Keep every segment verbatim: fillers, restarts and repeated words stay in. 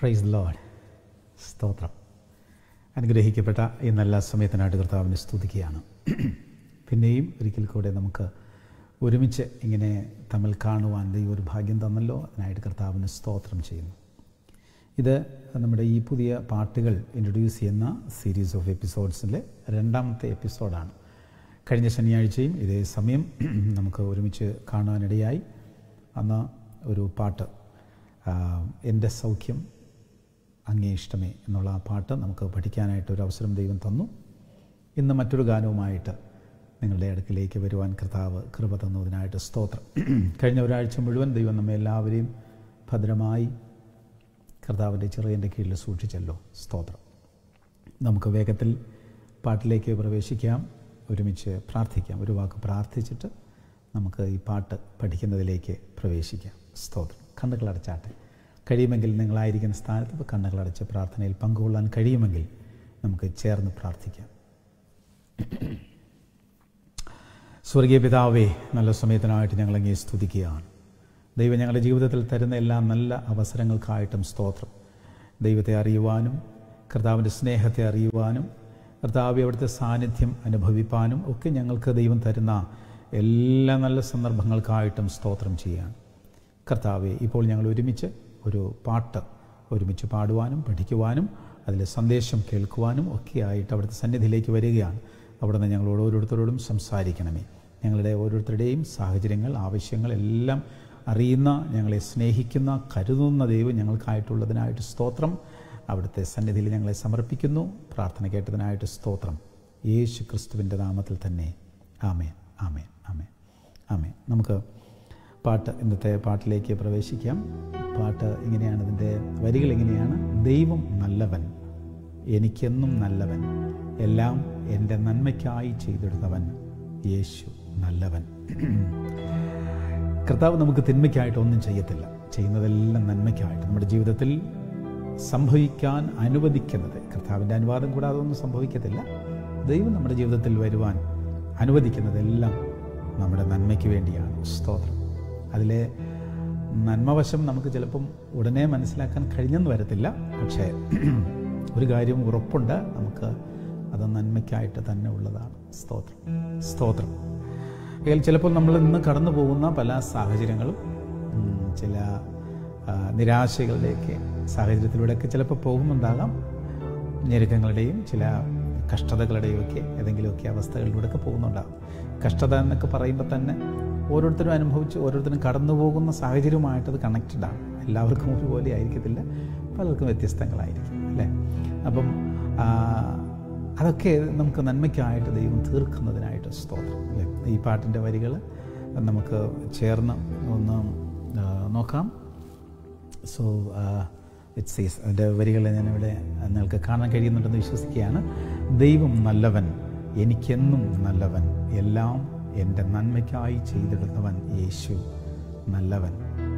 Praise the Lord. സ്തോത്രം. അനുഗ്രഹിക്കപ്പെട്ട ഈ നല്ല സമയത്തിനായിട്ട് കർത്താവിനെ സ്തുതിക്കുകയാണ്. പിന്നെയും ഒരിക്കൽ കൂടെ നമുക്ക് ഒരുമിച്ച് ഇങ്ങനെ തമ്മിൽ കാണുവാൻ ദൈവം ഒരു ഭാഗ്യം തന്നല്ലോ. അതിനായിട്ട് കർത്താവിന് സ്തോത്രം ചെയ്യുന്നു. ഇത് നമ്മുടെ ഈ പുതിയ പാട്ടുകൾ ഇൻട്രൊഡ്യൂസ് ചെയ്യുന്ന സീരീസ് ഓഫ് എപ്പിസോഡ്സിലെ രണ്ടാമത്തെ എപ്പിസോഡാണ്. കഴിഞ്ഞ ശനിയാഴ്ചയും ഇതേ സമയം നമുക്ക് ഒരുമിച്ച് കാണുവാനിടയായി. അന്ന് ഒരു പാട്ട്, എൻ്റെ സൗഖ്യം അങ്ങേ ഇഷ്ടമേ എന്നുള്ള ആ പാട്ട് നമുക്ക് പഠിക്കാനായിട്ട് ഒരു അവസരം ദൈവം തന്നു. ഇന്ന് മറ്റൊരു ഗാനവുമായിട്ട് നിങ്ങളുടെ അടുക്കിലേക്ക് വരുവാൻ കർത്താവ് കൃപ തന്നതിനായിട്ട് സ്തോത്രം. കഴിഞ്ഞ ഒരാഴ്ച മുഴുവൻ ദൈവം നമ്മെ എല്ലാവരെയും ഭദ്രമായി കർത്താവിൻ്റെ ചിറകിൻ്റെ കീഴിൽ സൂക്ഷിച്ചല്ലോ. സ്തോത്രം. നമുക്ക് വേഗത്തിൽ പാട്ടിലേക്ക് പ്രവേശിക്കാം, ഒരുമിച്ച് പ്രാർത്ഥിക്കാം. ഒരു വാക്ക് പ്രാർത്ഥിച്ചിട്ട് നമുക്ക് ഈ പാട്ട് പഠിക്കുന്നതിലേക്ക് പ്രവേശിക്കാം. സ്തോത്രം. കണ്ണുകളടച്ചാട്ടെ. കഴിയുമെങ്കിൽ നിങ്ങളായിരിക്കുന്ന സ്ഥാനത്ത് ഇപ്പോൾ കണ്ണുകളടച്ച് പ്രാർത്ഥനയിൽ പങ്കുകൊള്ളാൻ കഴിയുമെങ്കിൽ നമുക്ക് ചേർന്ന് പ്രാർത്ഥിക്കാം. സ്വർഗീയ പിതാവേ, നല്ല സമയത്തിനായിട്ട് ഞങ്ങളങ്ങേ സ്തുതിക്കുകയാണ്. ദൈവം ഞങ്ങളുടെ ജീവിതത്തിൽ തരുന്ന എല്ലാ നല്ല അവസരങ്ങൾക്കായിട്ടും സ്തോത്രം. ദൈവത്തെ അറിയുവാനും കർത്താവിൻ്റെ സ്നേഹത്തെ അറിയുവാനും കർത്താവ് അവിടുത്തെ സാന്നിധ്യം അനുഭവിപ്പാനും ഒക്കെ ഞങ്ങൾക്ക് ദൈവം തരുന്ന എല്ലാ നല്ല സന്ദർഭങ്ങൾക്കായിട്ടും സ്തോത്രം ചെയ്യുകയാണ്. കർത്താവെ, ഇപ്പോൾ ഞങ്ങൾ ഒരുമിച്ച് ഒരു പാട്ട് ഒരുമിച്ച് പാടുവാനും പഠിക്കുവാനും അതിലെ സന്ദേശം കേൾക്കുവാനും ഒക്കെ ആയിട്ട് അവിടുത്തെ സന്നിധിയിലേക്ക് വരികയാണ്. അവിടുന്ന് ഞങ്ങളോട് ഓരോരുത്തരോടും സംസാരിക്കണമേ. ഞങ്ങളുടെ ഓരോരുത്തരുടെയും സാഹചര്യങ്ങൾ, ആവശ്യങ്ങൾ എല്ലാം അറിയുന്ന, ഞങ്ങളെ സ്നേഹിക്കുന്ന, കരുതുന്ന ദൈവം ഞങ്ങൾക്കായിട്ടുള്ളതിനായിട്ട് സ്തോത്രം. അവിടുത്തെ സന്നിധിയിൽ ഞങ്ങളെ സമർപ്പിക്കുന്നു. പ്രാർത്ഥന കേട്ടതിനായിട്ട് സ്തോത്രം. യേശു ക്രിസ്തുവിൻ്റെ നാമത്തിൽ തന്നെ. ആമേൻ, ആമേൻ, ആമേൻ, ആമേൻ. നമുക്ക് പാട്ട് ഇന്നത്തെ പാട്ടിലേക്ക് പ്രവേശിക്കാം. പാട്ട് ഇങ്ങനെയാണ്, ഇതിൻ്റെ വരികൾ ഇങ്ങനെയാണ്. ദൈവം നല്ലവൻ, എനിക്കെന്നും നല്ലവൻ, എല്ലാം എൻ്റെ നന്മയ്ക്കായി ചെയ്തെടുത്തവൻ, യേശു നല്ലവൻ. കർത്താവ് നമുക്ക് തിന്മയ്ക്കായിട്ട് ഒന്നും ചെയ്യത്തില്ല, ചെയ്യുന്നതെല്ലാം നന്മയ്ക്കായിട്ട്. നമ്മുടെ ജീവിതത്തിൽ സംഭവിക്കാൻ അനുവദിക്കുന്നത്, കർത്താവിൻ്റെ അനുവാദം കൂടാതെ ഒന്നും സംഭവിക്കത്തില്ല. ദൈവം നമ്മുടെ ജീവിതത്തിൽ വരുവാൻ അനുവദിക്കുന്നതെല്ലാം നമ്മുടെ നന്മയ്ക്ക് വേണ്ടിയാണ്. സ്തോത്രം. അതിലെ നന്മവശം നമുക്ക് ചിലപ്പം ഉടനെ മനസ്സിലാക്കാൻ കഴിഞ്ഞെന്ന് വരത്തില്ല. പക്ഷേ ഒരു കാര്യം ഉറപ്പുണ്ട്, നമുക്ക് അത് നന്മയ്ക്കായിട്ട് തന്നെ ഉള്ളതാണ്. സ്തോത്രം, സ്തോത്രം. എങ്കിൽ ചിലപ്പോൾ നമ്മൾ ഇന്ന് കടന്നു പോകുന്ന പല സാഹചര്യങ്ങളും, ചില നിരാശകളുടെയൊക്കെ സാഹചര്യത്തിലൂടെയൊക്കെ ചിലപ്പോൾ പോകുന്നുണ്ടാകാം. ഞെരുക്കങ്ങളുടെയും ചില കഷ്ടതകളുടെയും ഒക്കെ ഏതെങ്കിലുമൊക്കെ അവസ്ഥകളിലൂടെയൊക്കെ പോകുന്നുണ്ടാകും. കഷ്ടത എന്നൊക്കെ പറയുമ്പോൾ തന്നെ ഓരോരുത്തരും അനുഭവിച്ച് ഓരോരുത്തരും കടന്നു പോകുന്ന സാഹചര്യവുമായിട്ടത് കണക്റ്റഡാണ്. എല്ലാവർക്കും ഒരുപോലെ ആയിരിക്കത്തില്ല, പലർക്കും വ്യത്യസ്തങ്ങളായിരിക്കും, അല്ലേ? അപ്പം അതൊക്കെ നമുക്ക് നന്മയ്ക്കായിട്ട് ദൈവം തീർക്കുന്നതിനായിട്ട് സ്തോത്രം, അല്ലേ? ഈ പാട്ടിൻ്റെ വരികൾ നമുക്ക് ചേർന്ന് ഒന്ന് നോക്കാം. സോ ഇറ്റ് സീസ്, അതിൻ്റെ വരികൾ ഞാനിവിടെ നിങ്ങൾക്ക് കാണാൻ കഴിയുന്നുണ്ടെന്ന് വിശ്വസിക്കുകയാണ്. ദൈവം നല്ലവൻ, എനിക്കെന്നും നല്ലവൻ, എല്ലാം എൻ്റെ നന്മയ്ക്കായി ചെയ്തെടുത്തവൻ, യേശു നല്ലവൻ.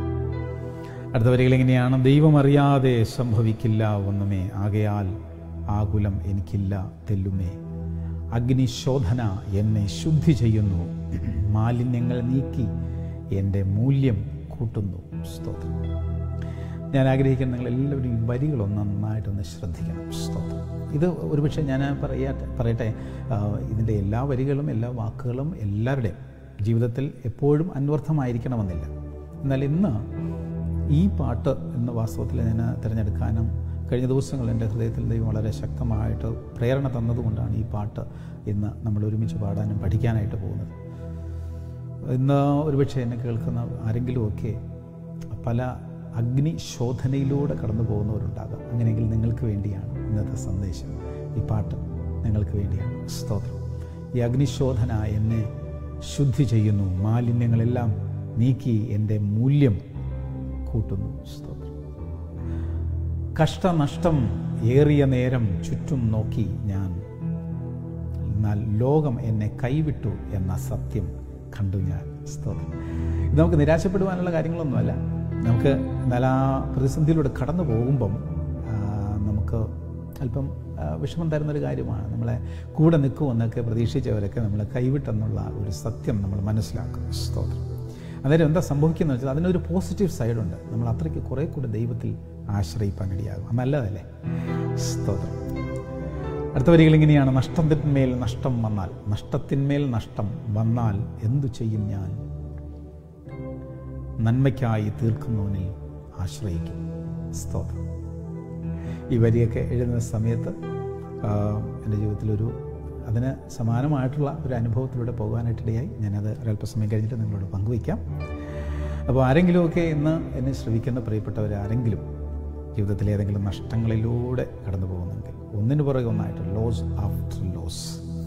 അടുത്ത വരികൾ എങ്ങനെയാണ്? ദൈവം അറിയാതെ സംഭവിക്കില്ല ഒന്നുമേ, ആകയാൽ ആകുലം എനിക്കില്ല തെല്ലുമേ. അഗ്നിശോധന എന്നെ ശുദ്ധി ചെയ്യുന്നു, മാലിന്യങ്ങൾ നീക്കി എൻ്റെ മൂല്യം കൂട്ടുന്നു. സ്തോത്രം. ഞാൻ ആഗ്രഹിക്കുന്ന നിങ്ങൾ എല്ലാവരും ഈ വരികളൊന്ന് നന്നായിട്ടൊന്ന് ശ്രദ്ധിക്കണം. സ്തോത്രം. ഇത് ഒരുപക്ഷെ ഞാൻ പറയാ പറയട്ടെ ഇതിൻ്റെ എല്ലാ വരികളും എല്ലാ വാക്കുകളും എല്ലാവരുടെയും ജീവിതത്തിൽ എപ്പോഴും അന്വർത്ഥമായിരിക്കണമെന്നില്ല. എന്നാൽ ഇന്ന് ഈ പാട്ട് എന്ന വാസ്തവത്തിൽ ഞാൻ തിരഞ്ഞെടുക്കാനും കഴിഞ്ഞ ദിവസങ്ങൾ എൻ്റെ ഹൃദയത്തിൽ ദൈവം വളരെ ശക്തമായിട്ട് പ്രേരണ തന്നതുകൊണ്ടാണ് ഈ പാട്ട് ഇന്ന് നമ്മൾ ഒരുമിച്ച് പാടാനും പഠിക്കാനായിട്ട് പോകുന്നത്. ഇന്ന് ഒരുപക്ഷെ എന്നെ കേൾക്കുന്ന ആരെങ്കിലുമൊക്കെ പല അഗ്നിശോധനയിലൂടെ കടന്നു പോകുന്നവരുണ്ടാകാം. അങ്ങനെയെങ്കിൽ നിങ്ങൾക്ക് വേണ്ടിയാണ് ഇന്നത്തെ സന്ദേശം. ഈ പാട്ട് നിങ്ങൾക്ക് വേണ്ടിയാണ്. സ്തോത്രം. ഈ അഗ്നിശോധന എന്നെ ശുദ്ധി ചെയ്യുന്നു, മാലിന്യങ്ങളെല്ലാം നീക്കി എൻ്റെ മൂല്യം കൂട്ടുന്നു. സ്തോത്രം. കഷ്ടനഷ്ടം ഏറിയ നേരം ചുറ്റും നോക്കി ഞാൻ, എന്നാൽ ലോകം എന്നെ കൈവിട്ടു എന്ന സത്യം കണ്ടു ഞാൻ. സ്തോത്രം. ഇത് നമുക്ക് നിരാശപ്പെടുവാനുള്ള കാര്യങ്ങളൊന്നുമല്ല. നമുക്ക് എന്നാൽ ആ പ്രതിസന്ധിയിലൂടെ കടന്നു പോകുമ്പം നമുക്ക് അല്പം വിഷമം തരുന്നൊരു കാര്യമാണ്. നമ്മളെ കൂടെ നിൽക്കുമെന്നൊക്കെ പ്രതീക്ഷിച്ചവരൊക്കെ നമ്മളെ കൈവിട്ടെന്നുള്ള ഒരു സത്യം നമ്മൾ മനസ്സിലാക്കും. സ്തോത്രം. അന്നേരം എന്താ സംഭവിക്കുന്നത് വെച്ചാൽ അതിനൊരു പോസിറ്റീവ് സൈഡുണ്ട്. നമ്മൾ അത്രയ്ക്ക് കുറേ കൂടെ ദൈവത്തിൽ ആശ്രയിപ്പാൻ ഇടയാകും. അത് നല്ലതല്ലേ? സ്തോത്രം. അടുത്ത വരികൾ ഇങ്ങനെയാണ്: നഷ്ടത്തിന്മേൽ നഷ്ടം വന്നാൽ, നഷ്ടത്തിന്മേൽ നഷ്ടം വന്നാൽ എന്തു ചെയ്യും ഞാൻ? നന്മയ്ക്കായി തീർക്കുന്നവനിൽ ആശ്രയിക്കും. സ്തോത്രം. ഈ വരിയൊക്കെ എഴുതുന്ന സമയത്ത് എൻ്റെ ജീവിതത്തിലൊരു അതിന് സമാനമായിട്ടുള്ള ഒരു അനുഭവത്തിലൂടെ പോകാനായിട്ടിടയായി. ഞാനത് ഒരല്പസമയം കഴിഞ്ഞിട്ട് നിങ്ങളോട് പങ്കുവയ്ക്കാം. അപ്പോൾ ആരെങ്കിലുമൊക്കെ ഇന്ന് എന്നെ ശ്രവിക്കുന്ന പ്രിയപ്പെട്ടവർ ആരെങ്കിലും ജീവിതത്തിലെ ഏതെങ്കിലും നഷ്ടങ്ങളിലൂടെ കടന്നു പോകുന്നെങ്കിൽ, ഒന്നിനു പുറകെ ഒന്നായിട്ട് ലോസ് ആഫ്റ്റർ ലോസ്,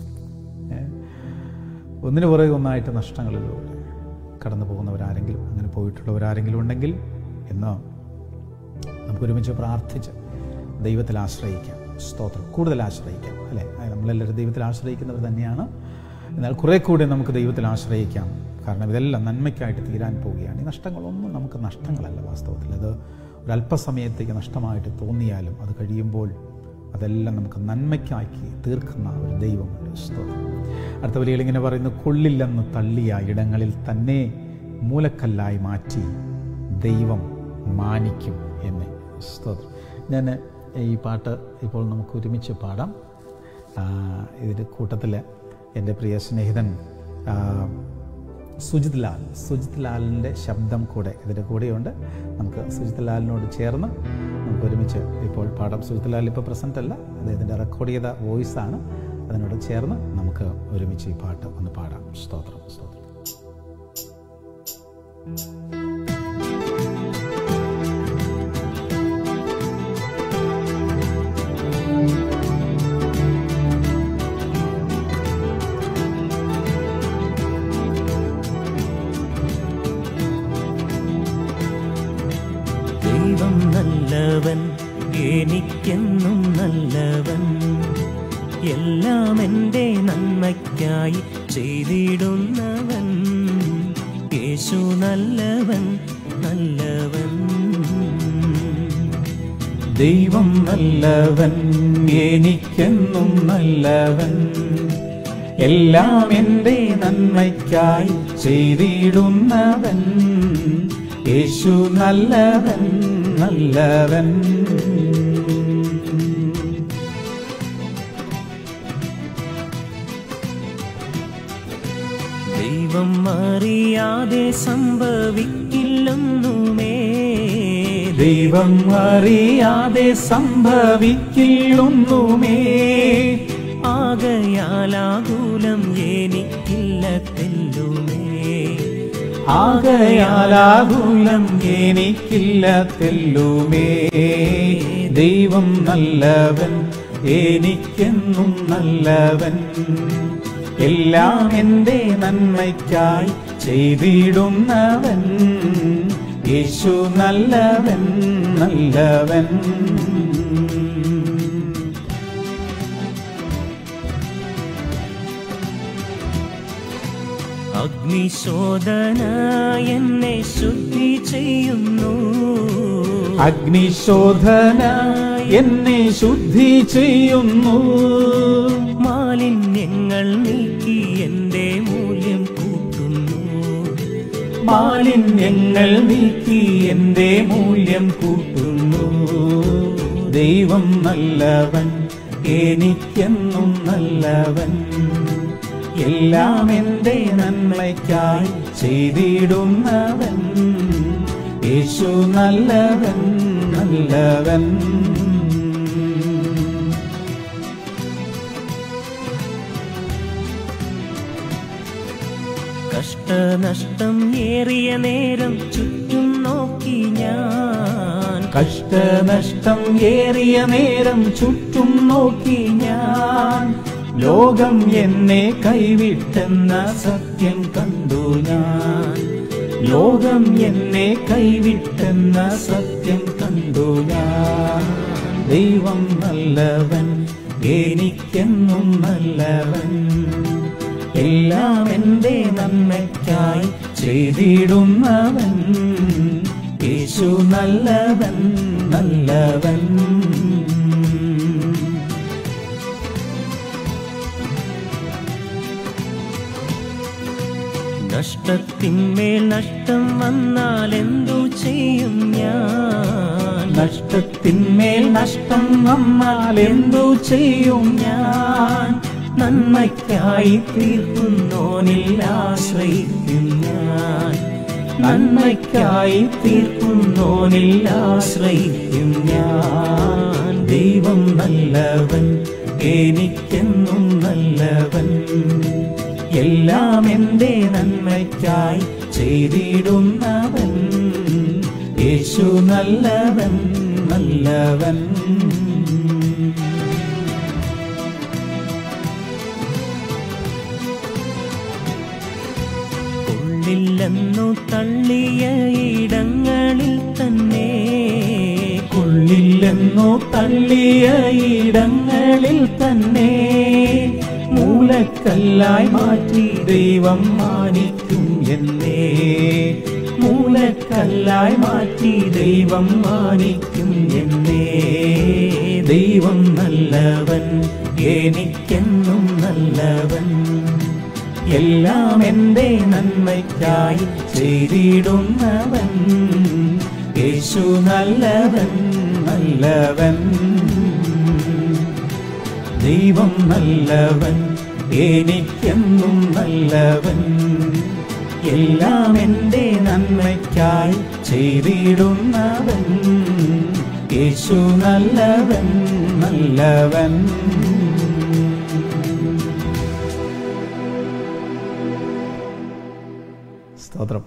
ഒന്നിനു പുറകെ ഒന്നായിട്ട് നഷ്ടങ്ങളിലൂടെ കടന്നു പോകുന്നവരാരെങ്കിലും, അങ്ങനെ പോയിട്ടുള്ളവരാരെങ്കിലും ഉണ്ടെങ്കിൽ ഇന്ന് നമുക്ക് ഒരുമിച്ച് പ്രാർത്ഥിച്ച് ദൈവത്തിൽ ആശ്രയിക്കാം. സ്തോത്രം. കൂടുതൽ ആശ്രയിക്കാം, അല്ലേ? നമ്മളെല്ലാവരും ദൈവത്തിൽ ആശ്രയിക്കുന്നവർ തന്നെയാണ്. എന്നാൽ കുറേ കൂടെ നമുക്ക് ദൈവത്തിൽ ആശ്രയിക്കാം. കാരണം ഇതെല്ലാം നന്മയ്ക്കായിട്ട് തീരാൻ പോവുകയാണ്. ഈ നഷ്ടങ്ങളൊന്നും നമുക്ക് നഷ്ടങ്ങളല്ല. വാസ്തവത്തിൽ അത് ഒരല്പസമയത്തേക്ക് നഷ്ടമായിട്ട് തോന്നിയാലും അത് കഴിയുമ്പോൾ അതെല്ലാം നമുക്ക് നന്മയ്ക്കാക്കി തീർക്കുന്ന ഒരു ദൈവമുണ്ട്. സ്തോത്രം. അടുത്ത വരികൾ ഇങ്ങനെ പറയുന്നു: കൊള്ളില്ലെന്ന് തള്ളിയ ഇടങ്ങളിൽ തന്നെ മൂലക്കല്ലായി മാറ്റി ദൈവം മാനിക്കും എന്ന്. സ്തോത്രം. ഞാൻ ഈ പാട്ട് ഇപ്പോൾ നമുക്ക് ഒരുമിച്ച് പാടാം. ഇതിൻ്റെ കൂട്ടത്തിൽ എൻ്റെ പ്രിയ സ്നേഹിതൻ സുജിത് ലാൽ സുജിത് ലാലിൻ്റെ ശബ്ദം കൂടെ ഇതിൻ്റെ കൂടെയുണ്ട്. നമുക്ക് സുജിത് ലാലിനോട് ചേർന്ന് നമുക്ക് ഒരുമിച്ച് ഇപ്പോൾ പാടാം. സുജിത് ലാൽ ഇപ്പോൾ പ്രസൻ്റ് അല്ല, അദ്ദേഹത്തിൻ്റെ റെക്കോർഡ് ചെയ്ത വോയിസാണ്. അതിനോട് ചേർന്ന് നമുക്ക് ഒരുമിച്ച് ഈ പാട്ട് ഒന്ന് പാടാം. സ്തോത്രം. സ്തോത്രം. ദൈവം നല്ലവൻ, എനിക്കെന്നും നല്ലവൻ, എല്ലാം എൻ്റെ നന്മയ്ക്കായി ചെയ്തിടുന്നവൻ. യേശു നല്ലവൻ, നല്ലവൻ. ദൈവം നല്ലവൻ, എനിക്കെന്നും നല്ലവൻ, എല്ലാം എൻ്റെ നന്മയ്ക്കായി ചെയ്തിടുന്നവൻ. യേശു നല്ലവൻ, നല്ലവൻ. ദൈവം അറിയാതെ സംഭവിക്കില്ലൊന്നുമേ, ദൈവം അറിയാതെ സംഭവിക്കില്ലൊന്നുമേ. ആകയാലാകുലം എനിക്കില്ല തെല്ലുമേ, ആകയാലാകുലം എനിക്കില്ല തെല്ലുമേ. ദൈവം നല്ലവൻ, എനിക്കെന്നും നല്ലവൻ, എല്ലാം എൻ്റെ നന്മയ്ക്കായി ചെയ്തിടുന്നവൻ. യേശു നല്ലവൻ, നല്ലവൻ. അഗ്നിശോധന എന്നെ ശുദ്ധി ചെയ്യുന്നു, അഗ്നിശോധന എന്നെ ശുദ്ധി ചെയ്യുന്നു. മാലിന്യങ്ങൾ നീക്കി എൻ്റെ മൂല്യം കൂട്ടുന്നു, മാലിന്യങ്ങൾ നീക്കി എൻ്റെ മൂല്യം കൂട്ടുന്നു. ദൈവം നല്ലവൻ, എനിക്കെന്നും നല്ലവൻ, എല്ലാം എൻ്റെ നന്മയ്ക്കായി ചെയ്തിടുന്നവൻ. യേശു നല്ലവൻ, നല്ലവൻ. കഷ്ടനഷ്ടം ഏറിയ നേരം ചുറ്റും നോക്കി ഞാൻ, കഷ്ടനഷ്ടം ഏറിയ നേരം ചുറ്റും നോക്കി ഞാൻ. ലോകം എന്നെ കൈവിട്ടെന്ന സത്യം കണ്ടു ഞാൻ, ലോകം എന്നെ കൈവിട്ടെന്ന സത്യം കണ്ടു ഞാൻ. ദൈവം നല്ലവൻ, എനിക്കെന്നും നല്ലവൻ, എല്ലാം എൻ്റെ നന്മയ്ക്കായി ചെയ്തിടുന്നവൻ. യേശു നല്ലവൻ, നല്ലവൻ. നഷ്ടത്തിന്മേൽ നഷ്ടം വന്നാൽ എന്തു ചെയ്യും ഞാൻ? നഷ്ടത്തിന്മേൽ നഷ്ടം വന്നാൽ എന്തു ചെയ്യും ഞാൻ? നന്മയ്ക്കായി തീർക്കുന്നോനിൽ ആശ്രയിക്കും ഞാൻ. നന്മയ്ക്കായി തീർക്കുന്നോനിൽ ആശ്രയിക്കും ഞാൻ. ദൈവം നല്ലവൻ, എനിക്കെന്നും നല്ലവൻ. എല്ലാം എൻ്റെ നന്മയ്ക്കായി ചെയ്തിടുന്നവൻ. യേശു നല്ലവൻ, നല്ലവൻ. കൊള്ളില്ലെന്നു തള്ളിയ ഇടങ്ങളിൽ തന്നെ, കൊള്ളില്ലെന്നു തള്ളിയ ഇടങ്ങളിൽ തന്നെ മൂലക്കല്ലായി മാറ്റി ദൈവം മാനിക്കും എന്നെ. മൂലക്കല്ലായി മാറ്റി ദൈവം മാനിക്കും എന്നെ. ദൈവം നല്ലവൻ, എനിക്കെന്നും നല്ലവൻ. എല്ലാം എൻ്റെ നന്മയ്ക്കായി ചെയ്തിടുന്നവൻ. യേശു നല്ലവൻ, നല്ലവൻ. ദൈവം നല്ലവൻ, എനിക്കെന്നും നല്ലവൻ. എല്ലാം എൻ്റെ നന്മയ്ക്കായി ചെയ്തിടുന്നവൻ. യേശു നല്ലവൻ, നല്ലവൻ. സ്തോത്രം.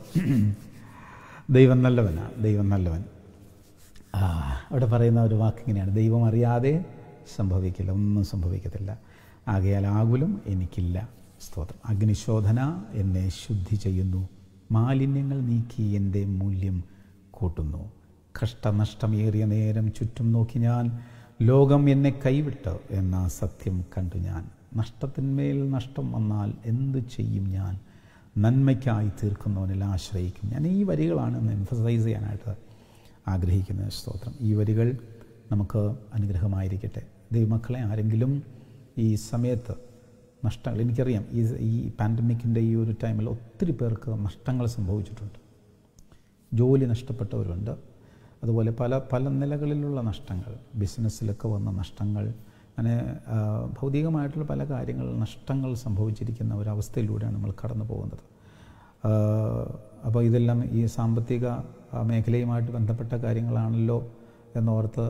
ദൈവം നല്ലവനാണ്, ദൈവം നല്ലവൻ. ആ അവിടെ പറയുന്ന ഒരു വാക്കിങ്ങനെയാണ്, ദൈവം അറിയാതെ സംഭവിക്കില്ല, ഒന്നും സംഭവിക്കത്തില്ല. ആകയാൽ ആകുലം എനിക്കില്ല. സ്തോത്രം. അഗ്നിശോധന എന്നെ ശുദ്ധി ചെയ്യുന്നു, മാലിന്യങ്ങൾ നീക്കി എൻ്റെ മൂല്യം കൂട്ടുന്നു. കഷ്ടനഷ്ടമേറിയ നേരം ചുറ്റും നോക്കി ഞാൻ, ലോകം എന്നെ കൈവിട്ട് എന്ന സത്യം കണ്ടു ഞാൻ. നഷ്ടത്തിന്മേൽ നഷ്ടം വന്നാൽ എന്തു ചെയ്യും ഞാൻ? നന്മയ്ക്കായി തീർക്കുന്നവനിൽ ആശ്രയിക്കും ഞാൻ. ഈ വരികളാണ് ഒന്ന് എംഫസൈസ് ചെയ്യാനായിട്ട് ആഗ്രഹിക്കുന്നത്. സ്തോത്രം. ഈ വരികൾ നമുക്ക് അനുഗ്രഹമായിരിക്കട്ടെ. ദൈവമക്കളെ, ആരെങ്കിലും ഈ സമയത്ത് നഷ്ടങ്ങൾ, എനിക്കറിയാം ഈ ഈ പാൻഡമിക്കിൻ്റെ ഈ ഒരു ടൈമിൽ ഒത്തിരി പേർക്ക് നഷ്ടങ്ങൾ സംഭവിച്ചിട്ടുണ്ട്. ജോലി നഷ്ടപ്പെട്ടവരുണ്ട്, അതുപോലെ പല പല നിലകളിലുള്ള നഷ്ടങ്ങൾ, ബിസിനസ്സിലൊക്കെ വന്ന നഷ്ടങ്ങൾ, അങ്ങനെ ഭൗതികമായിട്ടുള്ള പല കാര്യങ്ങൾ നഷ്ടങ്ങൾ സംഭവിച്ചിരിക്കുന്ന ഒരവസ്ഥയിലൂടെയാണ് നമ്മൾ കടന്നു പോകുന്നത്. അപ്പോൾ ഇതെല്ലാം ഈ സാമ്പത്തിക മേഖലയുമായിട്ട് ബന്ധപ്പെട്ട കാര്യങ്ങളാണല്ലോ എന്നോർത്ത്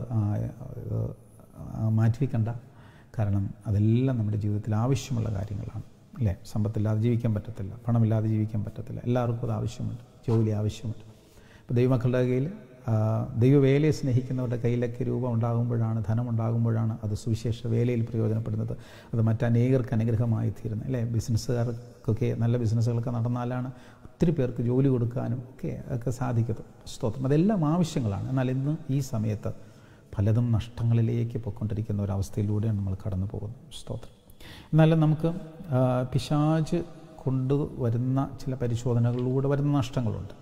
മാറ്റിവെക്കണ്ട. കാരണം അതെല്ലാം നമ്മുടെ ജീവിതത്തിൽ ആവശ്യമുള്ള കാര്യങ്ങളാണ്, അല്ലേ? സമ്പത്തില്ലാതെ ജീവിക്കാൻ പറ്റത്തില്ല, പണമില്ലാതെ ജീവിക്കാൻ പറ്റത്തില്ല. എല്ലാവർക്കും അത് ആവശ്യമുണ്ട്, ജോലി ആവശ്യമുണ്ട്. ഇപ്പോൾ ദൈവമക്കളുടെ കയ്യിൽ, ദൈവവേലയെ സ്നേഹിക്കുന്നവരുടെ കയ്യിലൊക്കെ രൂപം ഉണ്ടാകുമ്പോഴാണ്, ധനം ഉണ്ടാകുമ്പോഴാണ് അത് സുവിശേഷ വേലയിൽ പ്രയോജനപ്പെടുന്നത്. അത് മറ്റനേകർക്ക് അനുഗ്രഹമായി തീരുന്നത്, അല്ലേ? ബിസിനസ്സുകാർക്കൊക്കെ നല്ല ബിസിനസ്സുകളൊക്കെ നടന്നാലാണ് ഒത്തിരി പേർക്ക് ജോലി കൊടുക്കാനും ഒക്കെ ഒക്കെ സാധിക്കുന്നത്. സ്തോത്രം. അതെല്ലാം ആവശ്യങ്ങളാണ്. എന്നാൽ ഇന്ന് ഈ സമയത്ത് പലതും നഷ്ടങ്ങളിലേക്ക് പോയിക്കൊണ്ടിരിക്കുന്ന ഒരവസ്ഥയിലൂടെയാണ് നമ്മൾ കടന്നു പോകുന്നത്. സ്തോത്രം. എന്നാലും നമുക്ക് പിശാച് കൊണ്ടുവരുന്ന ചില പരിശോധനകളിലൂടെ വരുന്ന നഷ്ടങ്ങളുണ്ട്.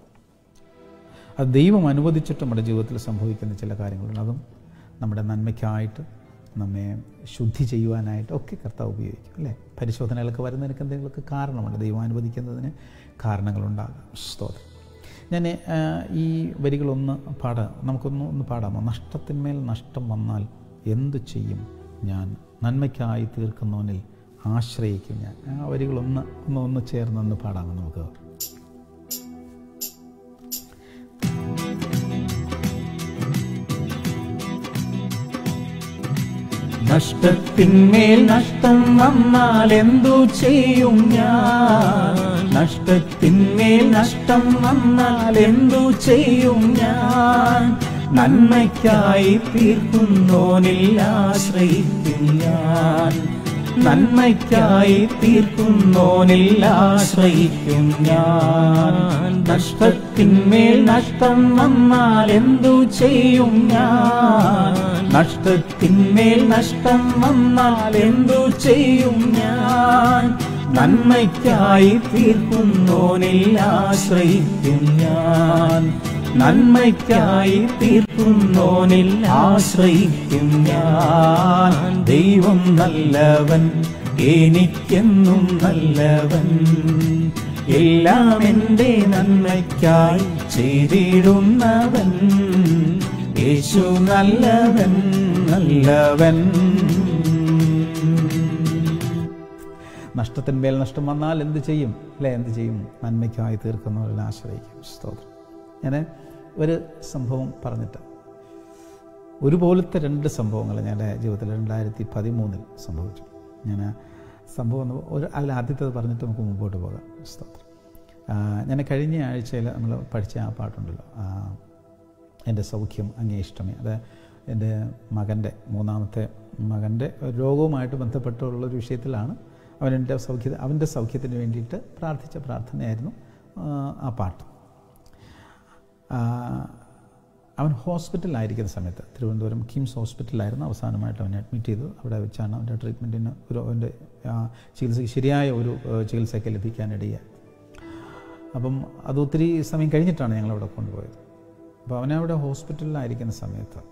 അത് ദൈവം അനുവദിച്ചിട്ട് നമ്മുടെ ജീവിതത്തിൽ സംഭവിക്കുന്ന ചില കാര്യങ്ങളുണ്ട്. അതും നമ്മുടെ നന്മയ്ക്കായിട്ട്, നമ്മെ ശുദ്ധി ചെയ്യുവാനായിട്ട് ഒക്കെ കർത്താവ് ഉപയോഗിക്കും, അല്ലേ? പരിശോധനകളൊക്കെ വരുന്നതിനൊക്കെ എന്തെങ്കിലുമൊക്കെ കാരണമുണ്ട്. ദൈവം അനുവദിക്കുന്നതിന് കാരണങ്ങളുണ്ടാകും. സ്തോത്രം. ഞാൻ ഈ വരികളൊന്ന് പാടാം, നമുക്കൊന്ന് ഒന്ന് പാടാമോ? നഷ്ടത്തിന്മേൽ നഷ്ടം വന്നാൽ എന്തു ചെയ്യും ഞാൻ? നന്മയ്ക്കായി തീർക്കുന്നവനിൽ ആശ്രയിക്കും ഞാൻ. ആ വരികളൊന്ന് ഒന്ന് ഒന്ന് ചേർന്നൊന്ന് പാടാമോ നമുക്ക്? നഷ്ടത്തിന്മേൽ നഷ്ടം വന്നാൽ എന്തു ചെയ്യും ഞാൻ? നഷ്ടത്തിന്മേൽ നഷ്ടം വന്നാൽ എന്തു ചെയ്യും ഞാൻ? നന്മയ്ക്കായി തീർക്കുന്നോനിൽ ആശ്രയിക്കും ഞാൻ. നന്മയ്ക്കായി തീർക്കുന്നോനിൽ ആശ്രയിക്കും ഞാൻ. നഷ്ടത്തിന്മേൽ നഷ്ടം വന്നാൽ എന്തു ചെയ്യും ഞാൻ? നഷ്ടത്തിന്മേൽ നഷ്ടം വന്നാൽ എന്തു ചെയ്യും ഞാൻ? നന്മയ്ക്കായി തീർക്കുന്നോനിൽ ആശ്രയിക്കും ഞാൻ. നന്മയ്ക്കായി തീർക്കുന്നോനിൽ ആശ്രയിക്കും ഞാൻ. ദൈവം നല്ലവൻ, എനിക്കെന്നും നല്ലവൻ. എല്ലാം എൻ്റെ നന്മയ്ക്കായി ചെയ്തിടുന്നവൻ യേശു നല്ലവൻ നല്ലവൻ. നഷ്ടത്തിന്മേൽ നഷ്ടം വന്നാൽ എന്ത് ചെയ്യും അല്ലേ? എന്ത് ചെയ്യും? നന്മയ്ക്കായി തീർക്കുന്നവരിൽ ആശ്രയിക്കും. സ്തോത്രം. ഞാൻ ഒരു സംഭവം പറഞ്ഞിട്ട്, ഒരുപോലത്തെ രണ്ട് സംഭവങ്ങൾ ഞാൻ ജീവിതത്തിൽ രണ്ടായിരത്തി പതിമൂന്നിൽ സംഭവിച്ചു. ഞാൻ സംഭവം ഒരു അല്ല ആദ്യത്തേത് പറഞ്ഞിട്ട് നമുക്ക് മുമ്പോട്ട് പോകാം. സ്തോത്രം. ഞാൻ കഴിഞ്ഞ ആഴ്ചയിൽ നമ്മൾ പഠിച്ച ആ പാട്ടുണ്ടല്ലോ, എൻ്റെ സൗഖ്യം അങ്ങേ ഇഷ്ടമേ. അത് എൻ്റെ മകൻ്റെ മൂന്നാമത്തെ മകൻ്റെ രോഗവുമായിട്ട് ബന്ധപ്പെട്ടുള്ളൊരു വിഷയത്തിലാണ്. അവൻ്റെ സൗഖ്യ അവൻ്റെ സൗഖ്യത്തിന് വേണ്ടിയിട്ട് പ്രാർത്ഥിച്ച പ്രാർത്ഥനയായിരുന്നു ആ പാട്ട്. അവൻ ഹോസ്പിറ്റലിലായിരിക്കുന്ന സമയത്ത്, തിരുവനന്തപുരം കിംസ് ഹോസ്പിറ്റലിലായിരുന്നു അവസാനമായിട്ട് അവനെ അഡ്മിറ്റ് ചെയ്തത്. അവിടെ വെച്ചാണ് അവൻ്റെ ട്രീറ്റ്മെൻറ്റിന് ഒരു അവൻ്റെ ചികിത്സയ്ക്ക് ശരിയായ ഒരു ചികിത്സയൊക്കെ ലഭിക്കാനിടയായി. അപ്പം അത് ഒത്തിരി സമയം കഴിഞ്ഞിട്ടാണ് ഞങ്ങളവിടെ കൊണ്ടുപോയത്. അപ്പോൾ അവനവിടെ ഹോസ്പിറ്റലിലായിരിക്കുന്ന സമയത്ത്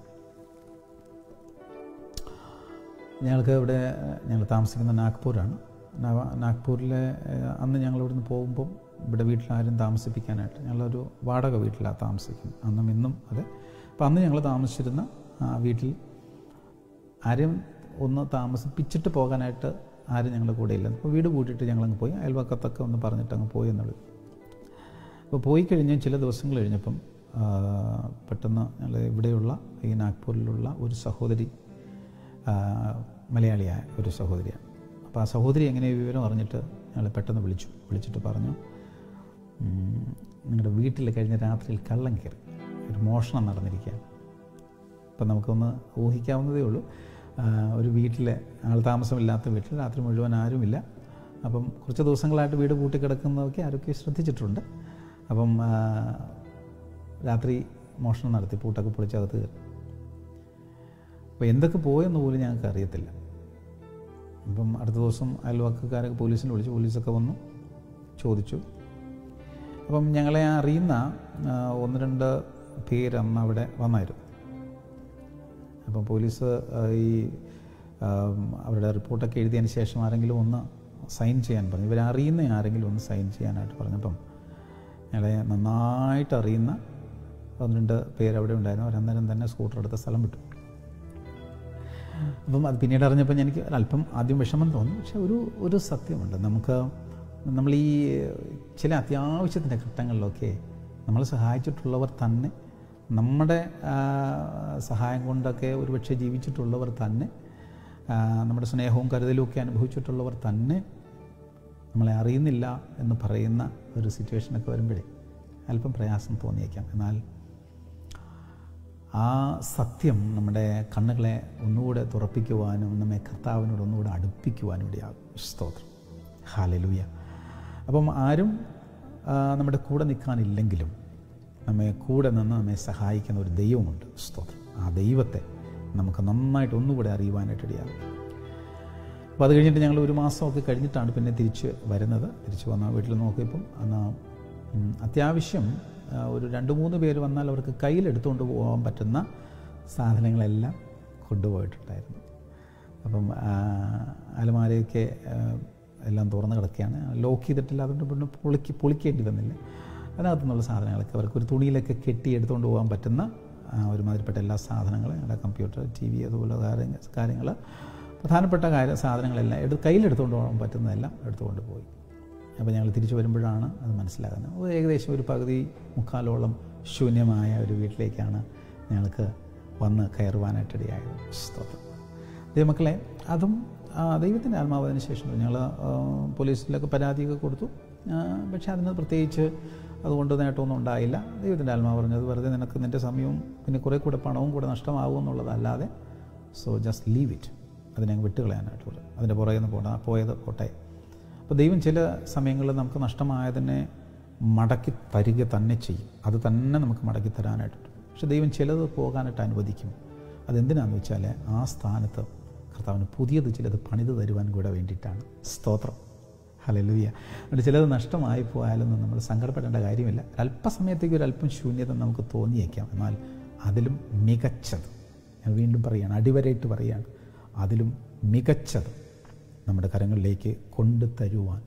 ഞങ്ങൾക്ക് ഇവിടെ ഞങ്ങൾ താമസിക്കുന്ന നാഗ്പൂരാണ്. നാഗ്പൂരിലെ അന്ന് ഞങ്ങളിവിടുന്ന് പോകുമ്പം ഇവിടെ വീട്ടിലാരും താമസിപ്പിക്കാനായിട്ട് ഞങ്ങളൊരു വാടക വീട്ടിലാണ് താമസിക്കുന്നത്, അന്നും ഇന്നും അതെ. അപ്പം അന്ന് ഞങ്ങൾ താമസിച്ചിരുന്ന വീട്ടിൽ ആരും ഒന്ന് താമസിപ്പിച്ചിട്ട് പോകാനായിട്ട് ആരും ഞങ്ങളുടെ കൂടെ ഇല്ല. അപ്പോൾ വീട് കൂട്ടിയിട്ട് ഞങ്ങളങ്ങ് പോയി, അയൽവക്കത്തൊക്കെ ഒന്ന് പറഞ്ഞിട്ട് അങ്ങ് പോയി എന്നുള്ളൂ. അപ്പോൾ പോയി കഴിഞ്ഞ് ചില ദിവസങ്ങൾ കഴിഞ്ഞപ്പം പെട്ടെന്ന് ഞങ്ങൾ ഇവിടെയുള്ള ഈ നാഗ്പൂരിലുള്ള ഒരു സഹോദരി, മലയാളിയായ ഒരു സഹോദരിയാണ്. അപ്പോൾ ആ സഹോദരി എങ്ങനെ വിവരം അറിഞ്ഞിട്ട് ഞങ്ങൾ പെട്ടെന്ന് വിളിച്ചു. വിളിച്ചിട്ട് പറഞ്ഞു, നിങ്ങളുടെ വീട്ടിൽ കഴിഞ്ഞ രാത്രിയിൽ കള്ളം കയറി, ഒരു മോഷണം നടന്നിരിക്കുകയാണ്. അപ്പം നമുക്കൊന്ന് ഊഹിക്കാവുന്നതേ ഉള്ളൂ. ഒരു വീട്ടിലെ ആൾ താമസമില്ലാത്ത വീട്ടിൽ രാത്രി മുഴുവൻ ആരുമില്ല. അപ്പം കുറച്ച് ദിവസങ്ങളായിട്ട് വീട് പൂട്ടിക്കിടക്കുന്നതൊക്കെ ആരൊക്കെ ശ്രദ്ധിച്ചിട്ടുണ്ട്. അപ്പം രാത്രി മോഷണം നടത്തി, പൂട്ടൊക്കെ പൊളിച്ചകത്ത് കയറി. അപ്പോൾ എന്തൊക്കെ പോയെന്ന് പോലും ഞങ്ങൾക്ക് അറിയത്തില്ല. അപ്പം അടുത്ത ദിവസം അയൽവക്കക്കാരൊക്കെ പോലീസിനെ വിളിച്ചു. പോലീസൊക്കെ വന്നു ചോദിച്ചു. അപ്പം ഞങ്ങളെ അറിയുന്ന ഒന്ന് രണ്ട് പേരന്ന് അവിടെ വന്നായിരുന്നു. അപ്പം പോലീസ് ഈ അവരുടെ റിപ്പോർട്ടൊക്കെ എഴുതിയതിന് ശേഷം ആരെങ്കിലും ഒന്ന് സൈൻ ചെയ്യാൻ പറഞ്ഞു. ഇവരറിയുന്ന ആരെങ്കിലും ഒന്ന് സൈൻ ചെയ്യാനായിട്ട് പറഞ്ഞപ്പം ഞങ്ങളെ നന്നായിട്ട് അറിയുന്ന ഒന്ന് രണ്ട് പേരവിടെ ഉണ്ടായിരുന്നു. അവരന്നേരം തന്നെ സ്കൂട്ടർ എടുത്ത സ്ഥലം വിട്ടു. അപ്പം അത് പിന്നീട് അറിഞ്ഞപ്പോൾ എനിക്ക് അല്പം ആദ്യം വിഷമം തോന്നി. പക്ഷെ ഒരു ഒരു സത്യമുണ്ട്, നമുക്ക് നമ്മൾ ഈ ചില അത്യാവശ്യത്തിൻ്റെ ഘട്ടങ്ങളിലൊക്കെ നമ്മളെ സഹായിച്ചിട്ടുള്ളവർ തന്നെ, നമ്മുടെ സഹായം കൊണ്ടൊക്കെ ഒരുപക്ഷെ ജീവിച്ചിട്ടുള്ളവർ തന്നെ, നമ്മുടെ സ്നേഹവും കരുതലും ഒക്കെ അനുഭവിച്ചിട്ടുള്ളവർ തന്നെ നമ്മളെ അറിയുന്നില്ല എന്ന് പറയുന്ന ഒരു സിറ്റുവേഷനൊക്കെ വരുമ്പോഴേ അല്പം പ്രയാസം തോന്നിയേക്കാം. എന്നാൽ ആ സത്യം നമ്മുടെ കണ്ണുകളെ ഒന്നുകൂടെ തുറപ്പിക്കുവാനും നമ്മെ കർത്താവിനോട് ഒന്നുകൂടെ അടുപ്പിക്കുവാനും ഇടയാകും. സ്തോത്രം. ഹല്ലേലൂയ. അപ്പം ആരും നമ്മുടെ കൂടെ നിൽക്കാനില്ലെങ്കിലും നമ്മെ കൂടെ നിന്ന് നമ്മെ സഹായിക്കുന്ന ഒരു ദൈവമുണ്ട്. സ്തോത്രം. ആ ദൈവത്തെ നമുക്ക് നന്നായിട്ട് ഒന്നുകൂടെ അറിയുവാനായിട്ട് ഇടയാകും. അപ്പോൾ അത് കഴിഞ്ഞിട്ട് ഞങ്ങൾ ഒരു മാസമൊക്കെ കഴിഞ്ഞിട്ടാണ് പിന്നെ തിരിച്ച് വരുന്നത്. തിരിച്ച് വന്ന വീട്ടിൽ നോക്കിയപ്പം അന്ന് അത്യാവശ്യം ഒരു രണ്ട് മൂന്ന് പേര് വന്നാൽ അവർക്ക് കയ്യിലെടുത്തുകൊണ്ട് പോകാൻ പറ്റുന്ന സാധനങ്ങളെല്ലാം കൊണ്ടുപോയിട്ടുണ്ടായിരുന്നു. അപ്പം അലമാരയൊക്കെ എല്ലാം തുറന്ന് കിടക്കുകയാണ്, ലോക്ക് ചെയ്തിട്ടില്ല. അതുകൊണ്ട് പിന്നെ പൊളിക്ക് പൊളിക്കേണ്ടി വന്നില്ല. അതിനകത്തു നിന്നുള്ള സാധനങ്ങളൊക്കെ അവർക്ക് ഒരു തുണിയിലൊക്കെ കെട്ടി എടുത്തുകൊണ്ട് പോകാൻ പറ്റുന്ന ഒരുമാതിരിപ്പെട്ട എല്ലാ സാധനങ്ങളും, ഞങ്ങളുടെ കമ്പ്യൂട്ടർ, ടി വി, അതുപോലെ കാര്യങ്ങൾ കാര്യങ്ങൾ പ്രധാനപ്പെട്ട കാര്യ സാധനങ്ങളെല്ലാം എടുത്ത് കയ്യിലെടുത്തുകൊണ്ട് പോകാൻ പറ്റുന്നതെല്ലാം എടുത്തുകൊണ്ട് പോയി. അപ്പോൾ ഞങ്ങൾ തിരിച്ചു വരുമ്പോഴാണ് അത് മനസ്സിലാകുന്നത്. ഏകദേശം ഒരു പകുതി മുക്കാലോളം ശൂന്യമായ ഒരു വീട്ടിലേക്കാണ് ഞങ്ങൾക്ക് വന്ന് കയറുവാനായിട്ടിടയായത്. സ്തോത്രം. ദൈവമക്കളെ, അതും ദൈവത്തിൻ്റെ ആത്മാവതിന് ശേഷം ഞങ്ങൾ പോലീസിലൊക്കെ പരാതിയൊക്കെ കൊടുത്തു. പക്ഷേ അതിന് പ്രത്യേകിച്ച് അതുകൊണ്ട് നേട്ടമൊന്നും ഉണ്ടായില്ല. ദൈവത്തിൻ്റെ ആത്മാവ് പറഞ്ഞത് വെറുതെ നിനക്ക് നിൻ്റെ സമയവും പിന്നെ കുറേ കൂടെ പണവും കൂടെ നഷ്ടമാകും എന്നുള്ളതല്ലാതെ, സോ ജസ്റ്റ് ലീവ് ഇറ്റ്, അതിനെ വിട്ടുകളയാനായിട്ടുള്ളത്, അതിൻ്റെ പുറകെ നിന്ന് പോകണം, പോയത് പോട്ടെ. അപ്പോൾ ദൈവം ചില സമയങ്ങളിൽ നമുക്ക് നഷ്ടമായതിനെ മടക്കി തരിക തന്നെ ചെയ്യും. അത് തന്നെ നമുക്ക് മടക്കി തരാനായിട്ടുണ്ട്. പക്ഷെ ദൈവം ചിലത് പോകാനായിട്ട് അനുവദിക്കും. അതെന്തിനാണെന്ന് വെച്ചാൽ ആ സ്ഥാനത്ത് കർത്താവിന് പുതിയത് ചിലത് പണിത് തരുവാൻ കൂടെ വേണ്ടിയിട്ടാണ്. സ്തോത്രം. ഹല്ലേലൂയ. അതുകൊണ്ട് ചിലത് നഷ്ടമായി പോയാലൊന്നും നമ്മൾ സങ്കടപ്പെടേണ്ട കാര്യമില്ല. അല്പസമയത്തേക്ക് ഒരു അല്പം ശൂന്യത നമുക്ക് തോന്നിയേക്കാം. എന്നാൽ അതിലും മികച്ചത്, ഞാൻ വീണ്ടും പറയുകയാണ്, അടിവരയിട്ട് പറയുകയാണ്, അതിലും മികച്ചത് നമ്മുടെ കരങ്ങളിലേക്ക് കൊണ്ടു തരുവാൻ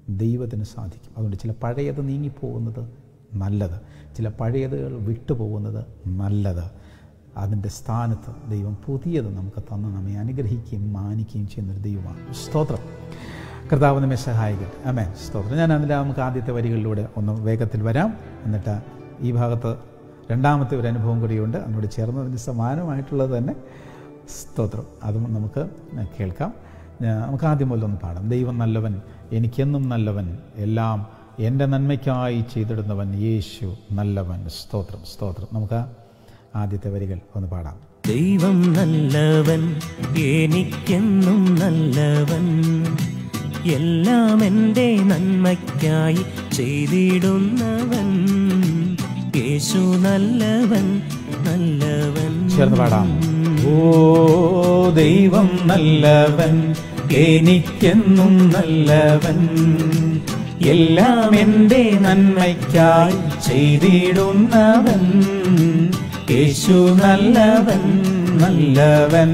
ദൈവത്തിന് സാധിക്കും. അതുകൊണ്ട് ചില പഴയത് നീങ്ങിപ്പോകുന്നത് നല്ലത്, ചില പഴയതുകൾ വിട്ടുപോകുന്നത് നല്ലത്. അതിൻ്റെ സ്ഥാനത്ത് ദൈവം പുതിയത് നമുക്ക് തന്ന് നമ്മെ അനുഗ്രഹിക്കുകയും മാനിക്കുകയും ചെയ്യുന്നൊരു ദൈവമാണ്. സ്തോത്രം. കർത്താവ് നമ്മെ സഹായിക്കട്ടെ. ആമേൻ. സ്തോത്രം. ഞാൻ അതിൽ നമുക്ക് ആദ്യത്തെ വരികളിലൂടെ ഒന്ന് വേഗത്തിൽ വരാം. എന്നിട്ട് ഈ ഭാഗത്ത് രണ്ടാമത്തെ ഒരു അനുഭവം കൂടിയുണ്ട്, അതിനോട് ചേർന്നതിന് സമാനമായിട്ടുള്ളത് തന്നെ. സ്തോത്രം. അതും നമുക്ക് കേൾക്കാം. നമുക്ക് ആദ്യം മുതൽ ഒന്ന് പാടാം. ദൈവം നല്ലവൻ, എനിക്കെന്നും നല്ലവൻ, എല്ലാം എൻ്റെ നന്മയ്ക്കായി ചെയ്തിടുന്നവൻ, യേശു നല്ലവൻ. സ്തോത്രം, സ്തോത്രം. നമുക്ക് ആദ്യത്തെ വരികൾ ഒന്ന് പാടാം. ദൈവം നല്ലവൻ, എനിക്കെന്നും നല്ലവൻ, എല്ലാം എൻ്റെ നന്മയ്ക്കായി ചെയ്തിടുന്നവൻ, യേശു നല്ലവൻ, നല്ലവൻ. ചേർന്ന് പാടാം. ഓ ദൈവം നല്ലവൻ, എനിക്കെന്നും നല്ലവൻ, എല്ലാം എൻ്റെ നന്മയ്ക്കായി ചെയ്തിടുന്നവൻ, യേശു നല്ലവൻ, നല്ലവൻ.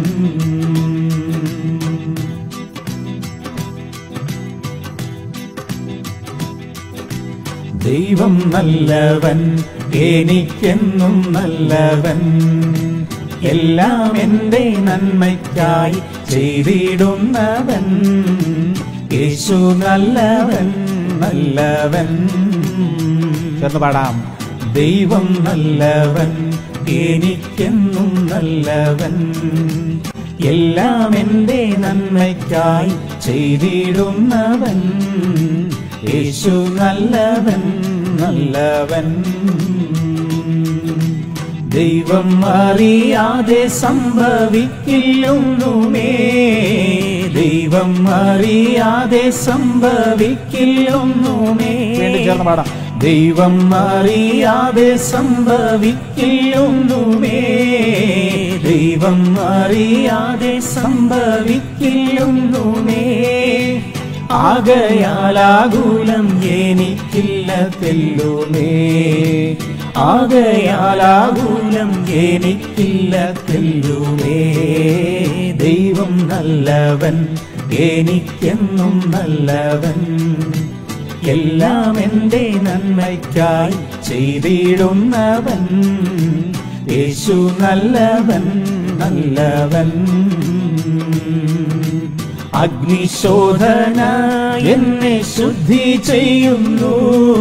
ദൈവം നല്ലവൻ, എനിക്കെന്നും നല്ലവൻ, എല്ലാം എൻ്റെ നന്മയ്ക്കായി ചെയ്തിടുന്നവൻ, യേശു നല്ലവൻ, നല്ലവൻ. ചേർന്ന് പാടാം. ദൈവം നല്ലവൻ, എനിക്കെന്നും നല്ലവൻ, എല്ലാം എൻ്റെ നന്മയ്ക്കായി ചെയ്തിടുന്നവൻ, യേശു നല്ലവൻ, നല്ലവൻ. ദൈവം അറിയാതെ സംഭവിക്കില്ലൊന്നുമേ, ദൈവം അറിയാതെ സംഭവിക്കില്ലൊന്നുമേ, ദൈവം അറിയാതെ സംഭവിക്കില്ലൊന്നുമേ, ദൈവം അറിയാതെ സംഭവിക്കില്ലൊന്നുമേ, ആകയാലാകുലം എനിക്കില്ല തെല്ലുമേ, ആകയാലാകുലം എനിക്കില്ല തെല്ലുമേ. ദൈവം നല്ലവൻ, എനിക്കെന്നും നല്ലവൻ, എല്ലാം എൻ്റെ നന്മയ്ക്കായി ചെയ്തിടുന്നവൻ, യേശു നല്ലവൻ, നല്ലവൻ. അഗ്നിശോധന എന്നെ ശുദ്ധി ചെയ്യുന്നു,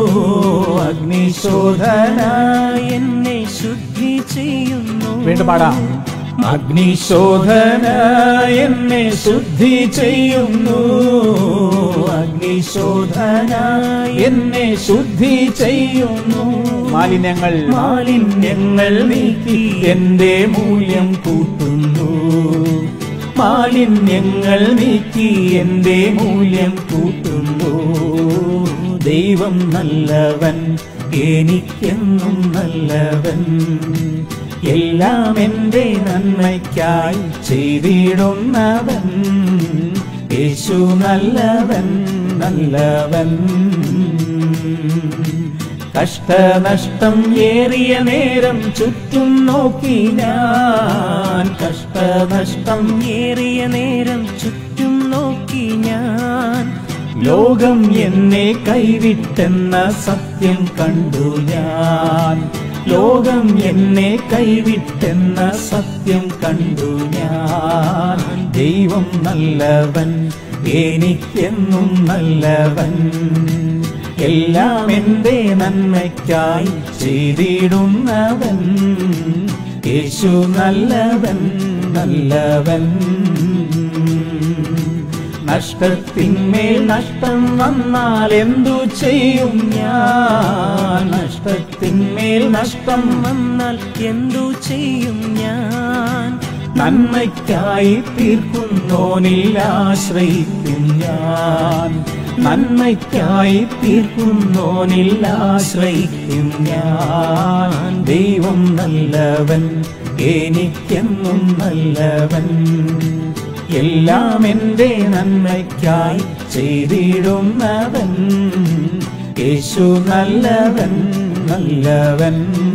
അഗ്നിശോധന എന്നെ ശുദ്ധി ചെയ്യുന്നു. വീണ്ടും പാടാം. അഗ്നിശോധന എന്നെ ശുദ്ധി ചെയ്യുന്നു, അഗ്നിശോധന എന്നെ ശുദ്ധി ചെയ്യുന്നു. മാലിന്യങ്ങൾ മാലിന്യങ്ങൾ നീക്കി എൻ്റെ മൂല്യം കൂട്ടുന്നു, മാലിന്യങ്ങൾ നീക്കി എൻ്റെ മൂല്യം കൂട്ടുന്നു. ദൈവം നല്ലവൻ, എനിക്കെന്നും നല്ലവൻ, എല്ലാം എൻ്റെ നന്മയ്ക്കായി ചെയ്തിടുന്നവൻ, യേശു നല്ലവൻ, നല്ലവൻ. കഷ്ടനഷ്ടം ഏറിയ നേരം ചുറ്റും നോക്കി ഞാൻ, കഷ്ടനഷ്ടം ഏറിയ നേരം ചുറ്റും നോക്കി ഞാൻ, ലോകം എന്നെ കൈവിട്ടെന്ന സത്യം കണ്ടു ഞാൻ, ലോകം എന്നെ കൈവിട്ടെന്ന സത്യം കണ്ടു ഞാൻ. ദൈവം നല്ലവൻ, എനിക്കെന്നും നല്ലവൻ, എല്ലാം എൻ്റെ നന്മയ്ക്കായി ചെയ്തിടുന്നവൻ, യേശു നല്ലവൻ, നല്ലവൻ. നഷ്ടത്തിന്മേൽ നഷ്ടം വന്നാൽ എന്തു ചെയ്യും ഞാൻ, നഷ്ടത്തിന്മേൽ നഷ്ടം വന്നാൽ എന്തു ചെയ്യും ഞാൻ, നന്മയ്ക്കായി തീർക്കുന്നോനിൽ ആശ്രയിക്കും ഞാൻ, നന്മയ്ക്കായി തീർക്കുന്നോനിൽ ആശ്രയിക്കും ഞാൻ. ദൈവം നല്ലവൻ, എനിക്കെന്നും നല്ലവൻ, എല്ലാം എൻ്റെ നന്മയ്ക്കായി ചെയ്തിടുന്നവൻ, യേശു നല്ലവൻ, നല്ലവൻ.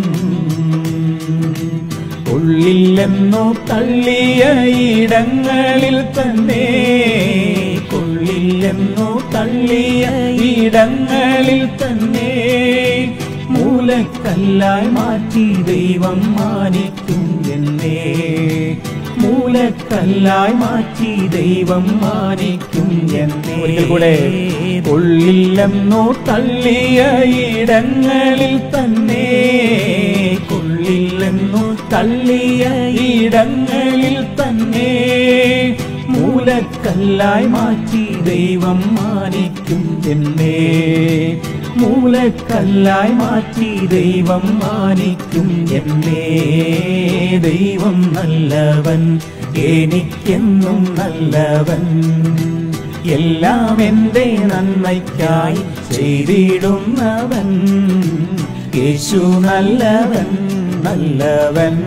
കൊള്ളില്ലെന്നു തള്ളിയ ഇടങ്ങളിൽ തന്നെ, കൊള്ളില്ലെന്നു തള്ളിയ ഇടങ്ങളിൽ തന്നെ മൂലക്കല്ലായി മാറ്റി ദൈവം മാനിക്കും എന്നെ. മൂലക്കല്ലായി മാറ്റി ദൈവം മാനിക്കും എന്നെ. കൂടെ കൊള്ളില്ലെന്നോ തള്ളിയ ഇടങ്ങളിൽ തന്നെ കൊള്ളില്ലെന്നോ തള്ളിയ ഇടങ്ങളിൽ തന്നെ മൂലക്കല്ലായി മാറ്റി ദൈവം മാനിക്കും എന്നെ. മൂലക്കല്ലായി മാറ്റി ദൈവം മാനിക്കും എന്നെ. ദൈവം നല്ലവൻ, എനിക്കെന്നും നല്ലവൻ, എല്ലാം എൻ്റെ നന്മയ്ക്കായി ചെയ്തിടുന്നവൻ. യേശു നല്ലവൻ, നല്ലവൻ,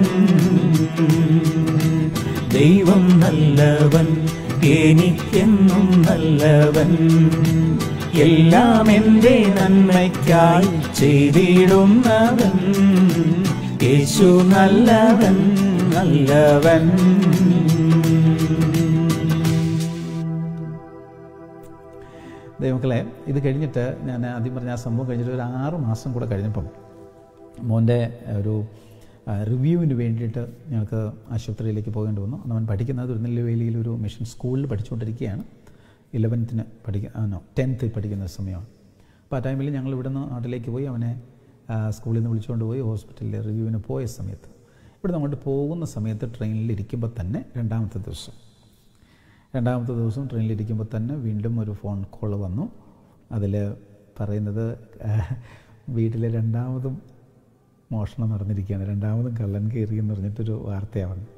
ദൈവം നല്ലവൻ, എനിക്കെന്നും നല്ലവൻ, എല്ലാം എൻ്റെ നന്മയ്ക്കായി ചെയ്തിടുന്നവൻ. യേശു നല്ലവൻ, നല്ലവൻ. ദൈവമക്കളെ, ഇത് കഴിഞ്ഞിട്ട് ഞാൻ ആദ്യം പറഞ്ഞ ആ സംഭവം കഴിഞ്ഞിട്ട് ഒരു ആറ് മാസം കൂടെ കഴിഞ്ഞപ്പം മോൻ്റെ ഒരു റിവ്യൂവിന് വേണ്ടിയിട്ട് ഞങ്ങൾക്ക് ആശുപത്രിയിലേക്ക് പോകേണ്ടി വന്നു. അവൻ പഠിക്കുന്നത് തിരുനെല്ലിവേലിയിൽ ഒരു മിഷൻ സ്കൂളിൽ പഠിച്ചുകൊണ്ടിരിക്കുകയാണ്. ഇലവൻത്തിന് പഠിക്കുക നോ ടെൻത്തിൽ പഠിക്കുന്ന സമയമാണ്. അപ്പോൾ ആ ടൈമിൽ ഞങ്ങൾ ഇവിടെ നിന്ന് നാട്ടിലേക്ക് പോയി അവനെ സ്കൂളിൽ നിന്ന് വിളിച്ചുകൊണ്ട് പോയി ഹോസ്പിറ്റലിൽ റിവ്യൂവിന് പോയ സമയത്ത് ഇവിടെ നിന്ന് അങ്ങോട്ട് പോകുന്ന സമയത്ത് ട്രെയിനിലിരിക്കുമ്പോൾ തന്നെ രണ്ടാമത്തെ ദിവസം രണ്ടാമത്തെ ദിവസം ട്രെയിനിലിരിക്കുമ്പോൾ തന്നെ വീണ്ടും ഒരു ഫോൺ കോൾ വന്നു. അതിൽ പറയുന്നത് വീട്ടിൽ രണ്ടാമതും മോഷണം നടന്നിരിക്കുകയാണ്, രണ്ടാമതും കള്ളൻ കയറി എന്ന് പറഞ്ഞിട്ടൊരു വാർത്തയാണ് വന്നത്.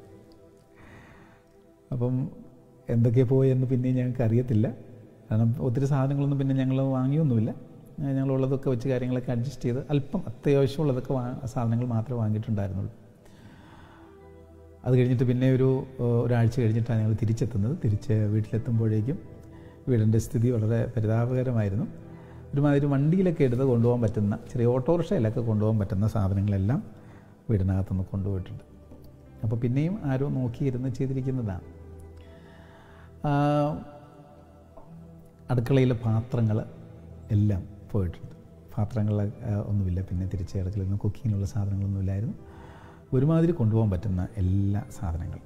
അപ്പം എന്തൊക്കെ പോയെന്ന് പിന്നെ ഞങ്ങൾക്ക് അറിയത്തില്ല. കാരണം ഒത്തിരി സാധനങ്ങളൊന്നും പിന്നെ ഞങ്ങൾ വാങ്ങിയൊന്നുമില്ല. ഞങ്ങളുള്ളതൊക്കെ വെച്ച് കാര്യങ്ങളൊക്കെ അഡ്ജസ്റ്റ് ചെയ്ത് അല്പം അത്യാവശ്യമുള്ളതൊക്കെ വാ സാധനങ്ങൾ മാത്രമേ വാങ്ങിയിട്ടുണ്ടായിരുന്നുള്ളൂ. അത് കഴിഞ്ഞിട്ട് പിന്നെ ഒരു ഒരാഴ്ച കഴിഞ്ഞിട്ടാണ് ഞങ്ങൾ തിരിച്ചെത്തുന്നത്. തിരിച്ച് വീട്ടിലെത്തുമ്പോഴേക്കും വീടിൻ്റെ സ്ഥിതി വളരെ പരിതാപകരമായിരുന്നു. ഒരുമാതിരി വണ്ടിയിലൊക്കെ എടുത്ത് കൊണ്ടുപോകാൻ പറ്റുന്ന ചെറിയ ഓട്ടോറിക്ഷയിലൊക്കെ കൊണ്ടുപോകാൻ പറ്റുന്ന സാധനങ്ങളെല്ലാം വീടിനകത്തുനിന്ന് കൊണ്ടുപോയിട്ടുണ്ട്. അപ്പോൾ പിന്നെയും ആരോ നോക്കിയിരുന്ന് ചെയ്തിരിക്കുന്നതാണ്. അടുക്കളയിലെ പാത്രങ്ങൾ എല്ലാം പോയിട്ടുണ്ട്. പാത്രങ്ങൾ ഒന്നുമില്ല. പിന്നെ തിരിച്ച് അടുക്കളയിൽ നിന്ന് കുക്കിങ്ങിനുള്ള സാധനങ്ങളൊന്നുമില്ലായിരുന്നു. ഒരുമാതിരി കൊണ്ടുപോകാൻ പറ്റുന്ന എല്ലാ സാധനങ്ങളും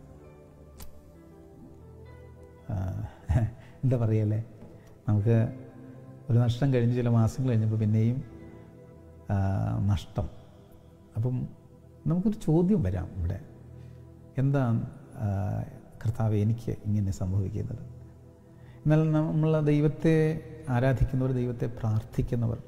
എന്താ പറയല്ലേ, നമുക്ക് ഒരു നഷ്ടം കഴിഞ്ഞ് ചില മാസങ്ങൾ കഴിഞ്ഞപ്പോൾ പിന്നെയും നഷ്ടം. അപ്പം നമുക്കൊരു ചോദ്യം വരാം ഇവിടെ, എന്താ കർത്താവേ എനിക്ക് ഇങ്ങനെ സംഭവിക്കുന്നത്? എന്നാൽ നമ്മൾ ദൈവത്തെ ആരാധിക്കുന്നവർ, ദൈവത്തെ പ്രാർത്ഥിക്കുന്നവർ,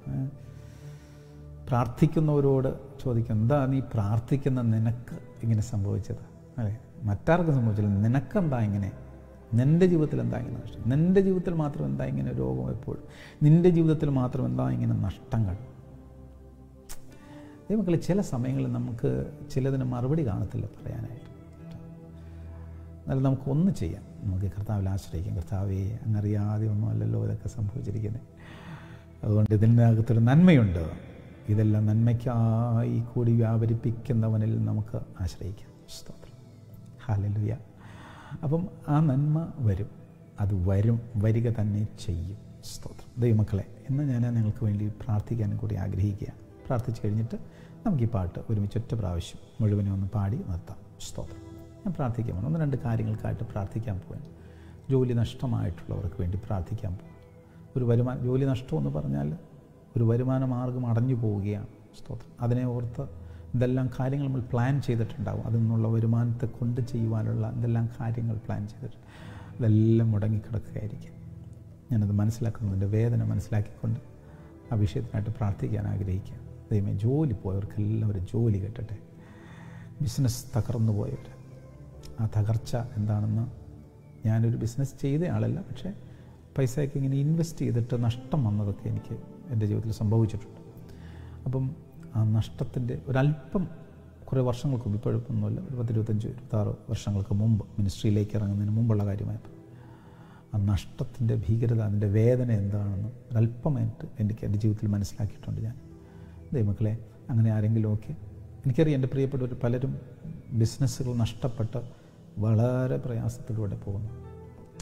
പ്രാർത്ഥിക്കുന്നവരോട് ചോദിക്കും, എന്താ നീ പ്രാർത്ഥിക്കുന്ന നിനക്ക് ഇങ്ങനെ സംഭവിച്ചത്? അല്ലേ, മറ്റാർക്കും സംഭവിച്ചില്ല, നിനക്കെന്താ ഇങ്ങനെ? നിൻ്റെ ജീവിതത്തിൽ എന്താ ഇങ്ങനെ നഷ്ടം? നിൻ്റെ ജീവിതത്തിൽ മാത്രം എന്താ ഇങ്ങനെ രോഗം എപ്പോഴും? നിൻ്റെ ജീവിതത്തിൽ മാത്രം എന്താ ഇങ്ങനെ നഷ്ടങ്ങൾ? ദൈവമക്കളെ, ചില സമയങ്ങളിൽ നമുക്ക് ചിലതിന് മറുപടി കാണത്തില്ല പറയാനായിട്ട്. എന്നാലും നമുക്കൊന്ന് ചെയ്യാം, നമുക്ക് കർത്താവിൽ ആശ്രയിക്കാം. കർത്താവേ, അങ്ങറിയാതെ ഒന്നും അല്ലല്ലോ ഇതൊക്കെ സംഭവിച്ചിരിക്കുന്നത്, അതുകൊണ്ട് ഇതിനകത്തൊരു നന്മയുണ്ട്. ഇതെല്ലാം നന്മയ്ക്കായി കൂടി വ്യാപരിപ്പിക്കുന്നവനിൽ നമുക്ക് ആശ്രയിക്കാം. സ്തോത്രം, ഹല്ലേലൂയ. അപ്പം ആ നന്മ വരും, അത് വരും, വരിക തന്നെ ചെയ്യും. സ്തോത്രം. ദൈവമക്കളെ, ഇന്ന് ഞാൻ നിങ്ങൾക്ക് വേണ്ടി പ്രാർത്ഥിക്കാനും കൂടി ആഗ്രഹിക്കുക. പ്രാർത്ഥിച്ചു കഴിഞ്ഞിട്ട് നമുക്ക് ഈ പാട്ട് ഒരുമിച്ച് ഒറ്റ പ്രാവശ്യം മുഴുവനും ഒന്ന് പാടി നിർത്താം. സ്തോത്രം. ഞാൻ പ്രാർത്ഥിക്കാൻ പോകുന്നു. ഒന്ന് രണ്ട് കാര്യങ്ങൾക്കായിട്ട് പ്രാർത്ഥിക്കാൻ പോകാൻ. ജോലി നഷ്ടമായിട്ടുള്ളവർക്ക് വേണ്ടി പ്രാർത്ഥിക്കാൻ പോകും. ഒരു വരുമാന ജോലി നഷ്ടമെന്ന് പറഞ്ഞാൽ ഒരു വരുമാന മാർഗം അടഞ്ഞു പോവുകയാണ്. സ്തോത്രം. അതിനെ ഓർത്ത് ഇതെല്ലാം കാര്യങ്ങൾ നമ്മൾ പ്ലാൻ ചെയ്തിട്ടുണ്ടാകും. അതിൽ നിന്നുള്ള വരുമാനത്തെ കൊണ്ട് ചെയ്യുവാനുള്ള എന്തെല്ലാം കാര്യങ്ങൾ പ്ലാൻ ചെയ്തിട്ടുണ്ട്, അതെല്ലാം മുടങ്ങിക്കിടക്കുകയായിരിക്കും. ഞാനത് മനസ്സിലാക്കുന്നതിൻ്റെ വേദന മനസ്സിലാക്കിക്കൊണ്ട് ആ വിഷയത്തിനായിട്ട് പ്രാർത്ഥിക്കാൻ ആഗ്രഹിക്കുക. ദൈവമേ, ജോലി പോയവർക്കെല്ലാം ഒരു ജോലി കിട്ടട്ടെ. ബിസിനസ് തകർന്നു പോയവർ, ആ തകർച്ച എന്താണെന്ന്, ഞാനൊരു ബിസിനസ് ചെയ്ത ആളല്ല, പക്ഷേ പൈസയൊക്കെ ഇങ്ങനെ ഇൻവെസ്റ്റ് ചെയ്തിട്ട് നഷ്ടം വന്നതൊക്കെ എനിക്ക് എൻ്റെ ജീവിതത്തിൽ സംഭവിച്ചിട്ടുണ്ട്. അപ്പം ആ നഷ്ടത്തിൻ്റെ ഒരല്പം കുറേ വർഷങ്ങൾക്ക് മുമ്പ്, ഇപ്പോഴൊന്നുമല്ല, ഒരു പത്ത് ഇരുപത്തഞ്ച് ഇരുപത്താറ് വർഷങ്ങൾക്ക് മുമ്പ് മിനിസ്ട്രിയിലേക്ക് ഇറങ്ങുന്നതിന് മുമ്പുള്ള കാര്യമായപ്പോൾ ആ നഷ്ടത്തിൻ്റെ ഭീകരത, അതിൻ്റെ വേദന എന്താണെന്ന് ഒരല്പമായിട്ട് എനിക്ക് എൻ്റെ ജീവിതത്തിൽ മനസ്സിലാക്കിയിട്ടുണ്ട് ഞാൻ. ദൈവമക്കളെ, അങ്ങനെ ആരെങ്കിലുമൊക്കെ, എനിക്കറിയാം എൻ്റെ പ്രിയപ്പെട്ടവർ പലരും ബിസിനസ്സുകൾ നഷ്ടപ്പെട്ട് വളരെ പ്രയാസത്തിലൂടെ പോകുന്നു.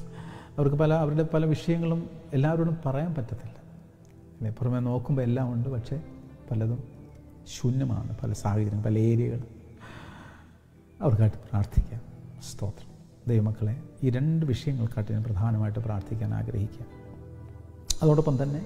അവർക്ക് പല അവരുടെ പല വിഷയങ്ങളും എല്ലാവരോടും പറയാൻ പറ്റത്തില്ല അല്ലേ. പുറമെ നോക്കുമ്പോൾ എല്ലാം ഉണ്ട്, പക്ഷേ പലതും ശൂന്യമാണ്. പല സാഹചര്യങ്ങൾ, പല ഏരിയകൾ. അവർക്കായിട്ട് പ്രാർത്ഥിക്കാം. സ്തോത്രം. ദൈവമക്കളെ, ഈ രണ്ട് വിഷയങ്ങൾക്കായിട്ട് ഞാൻ പ്രധാനമായിട്ട് പ്രാർത്ഥിക്കാൻ ആഗ്രഹിക്കുക. അതോടൊപ്പം തന്നെ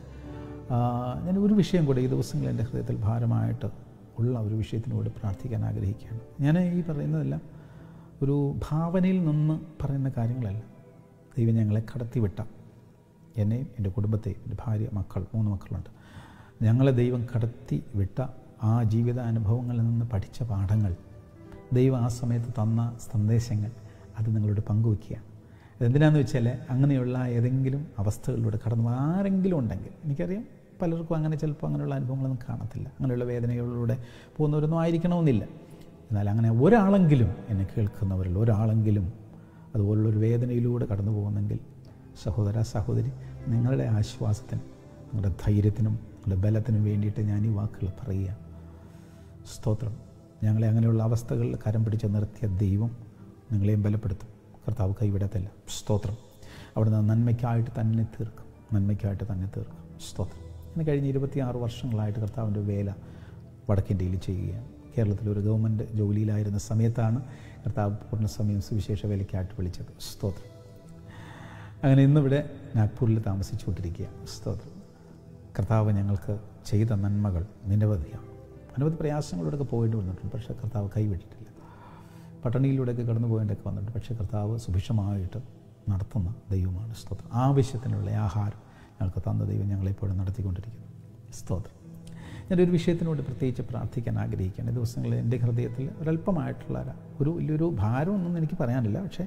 ഞാൻ ഒരു വിഷയം കൂടെ ഈ ദിവസങ്ങളിൽ എൻ്റെ ഹൃദയത്തിൽ ഭാരമായിട്ട് ഉള്ള ഒരു വിഷയത്തിനോട് പ്രാർത്ഥിക്കാൻ ആഗ്രഹിക്കുകയാണ്. ഞാൻ ഈ പറയുന്നതെല്ലാം ഒരു ഭാവനയിൽ നിന്ന് പറയുന്ന കാര്യങ്ങളല്ല. ദൈവം ഞങ്ങളെ കടത്തിവിട്ട എന്നെയും എൻ്റെ കുടുംബത്തെയും, എൻ്റെ ഭാര്യ, മക്കൾ, മൂന്ന് മക്കളുണ്ട്, ഞങ്ങളെ ദൈവം കടത്തി വിട്ട ആ ജീവിതാനുഭവങ്ങളിൽ നിന്ന് പഠിച്ച പാഠങ്ങൾ, ദൈവം ആ സമയത്ത് തന്ന സന്ദേശങ്ങൾ, അത് നിങ്ങളോട് പങ്കുവയ്ക്കുകയാണ്. അതെന്തിനാണെന്ന് വെച്ചാൽ, അങ്ങനെയുള്ള ഏതെങ്കിലും അവസ്ഥകളിലൂടെ കടന്നു ആരെങ്കിലും ഉണ്ടെങ്കിൽ, എനിക്കറിയാം പലർക്കും അങ്ങനെ ചിലപ്പോൾ അങ്ങനെയുള്ള അനുഭവങ്ങളൊന്നും കാണത്തില്ല, അങ്ങനെയുള്ള വേദനകളിലൂടെ പോകുന്നവരൊന്നും ആയിരിക്കണമെന്നില്ല. എന്നാൽ അങ്ങനെ ഒരാളെങ്കിലും, എന്നെ കേൾക്കുന്നവരിൽ ഒരാളെങ്കിലും അതുപോലുള്ളൊരു വേദനയിലൂടെ കടന്നു പോകുന്നെങ്കിൽ, സഹോദര സഹോദരി, നിങ്ങളുടെ ആശ്വാസത്തിനും നിങ്ങളുടെ ധൈര്യത്തിനും നിങ്ങളുടെ ബലത്തിനും വേണ്ടിയിട്ട് ഞാൻ ഈ വാക്കുകൾ പറയുക. സ്തോത്രം. ഞങ്ങളെ അങ്ങനെയുള്ള അവസ്ഥകളിൽ കരം പിടിച്ച് നിർത്തിയ ദൈവം നിങ്ങളെയും ബലപ്പെടുത്തും. കർത്താവ് കൈവിടത്തില്ല. സ്തോത്രം. അവിടുന്ന് നന്മയ്ക്കായിട്ട് തന്നെ തീർക്കും, നന്മയ്ക്കായിട്ട് തന്നെ തീർക്കും. സ്തോത്രം. ഇന്ന് കഴിഞ്ഞ ഇരുപത്തിയാറ് വർഷങ്ങളായിട്ട് കർത്താവിൻ്റെ വേല വടക്കേന്ത്യയിൽ ചെയ്യുകയാണ്. കേരളത്തിലൊരു ഗവൺമെൻറ് ജോലിയിലായിരുന്ന സമയത്താണ് കർത്താവ് പൂർണ്ണസമയം സുവിശേഷ വേലയ്ക്കായിട്ട് വിളിച്ചത്. സ്തോത്രം. അങ്ങനെ ഇന്നിവിടെ നാഗ്പൂരിൽ താമസിച്ചുകൊണ്ടിരിക്കുക. സ്തോത്രം. കർത്താവ് ഞങ്ങൾക്ക് ചെയ്ത നന്മകൾ നിരവധിയാണ്. അനവധി പ്രയാസങ്ങളിലൂടെയൊക്കെ പോയിട്ട് വന്നിട്ടുണ്ട്, പക്ഷേ കർത്താവ് കൈവിട്ടിട്ടില്ല. പട്ടണിയിലൂടെയൊക്കെ കടന്നു പോകേണ്ടൊക്കെ വന്നിട്ടുണ്ട്, പക്ഷേ കർത്താവ് സുഭിക്ഷമായിട്ട് നടത്തുന്ന ദൈവമാണ്. സ്തോത്രം. ആവശ്യത്തിനുള്ള ആഹാരം ഞങ്ങൾക്ക് തന്ന ദൈവം ഞങ്ങളെപ്പോഴും നടത്തിക്കൊണ്ടിരിക്കുന്നു. സ്തോത്രം. ഞാനൊരു വിഷയത്തിനോട് പ്രത്യേകിച്ച് പ്രാർത്ഥിക്കാൻ ആഗ്രഹിക്കുകയാണ്. ഈ ദിവസങ്ങളിൽ എൻ്റെ ഹൃദയത്തിൽ ഒരല്പമായിട്ടുള്ള ഒരു വലിയൊരു ഭാരമൊന്നും എനിക്ക് പറയാനില്ല, പക്ഷേ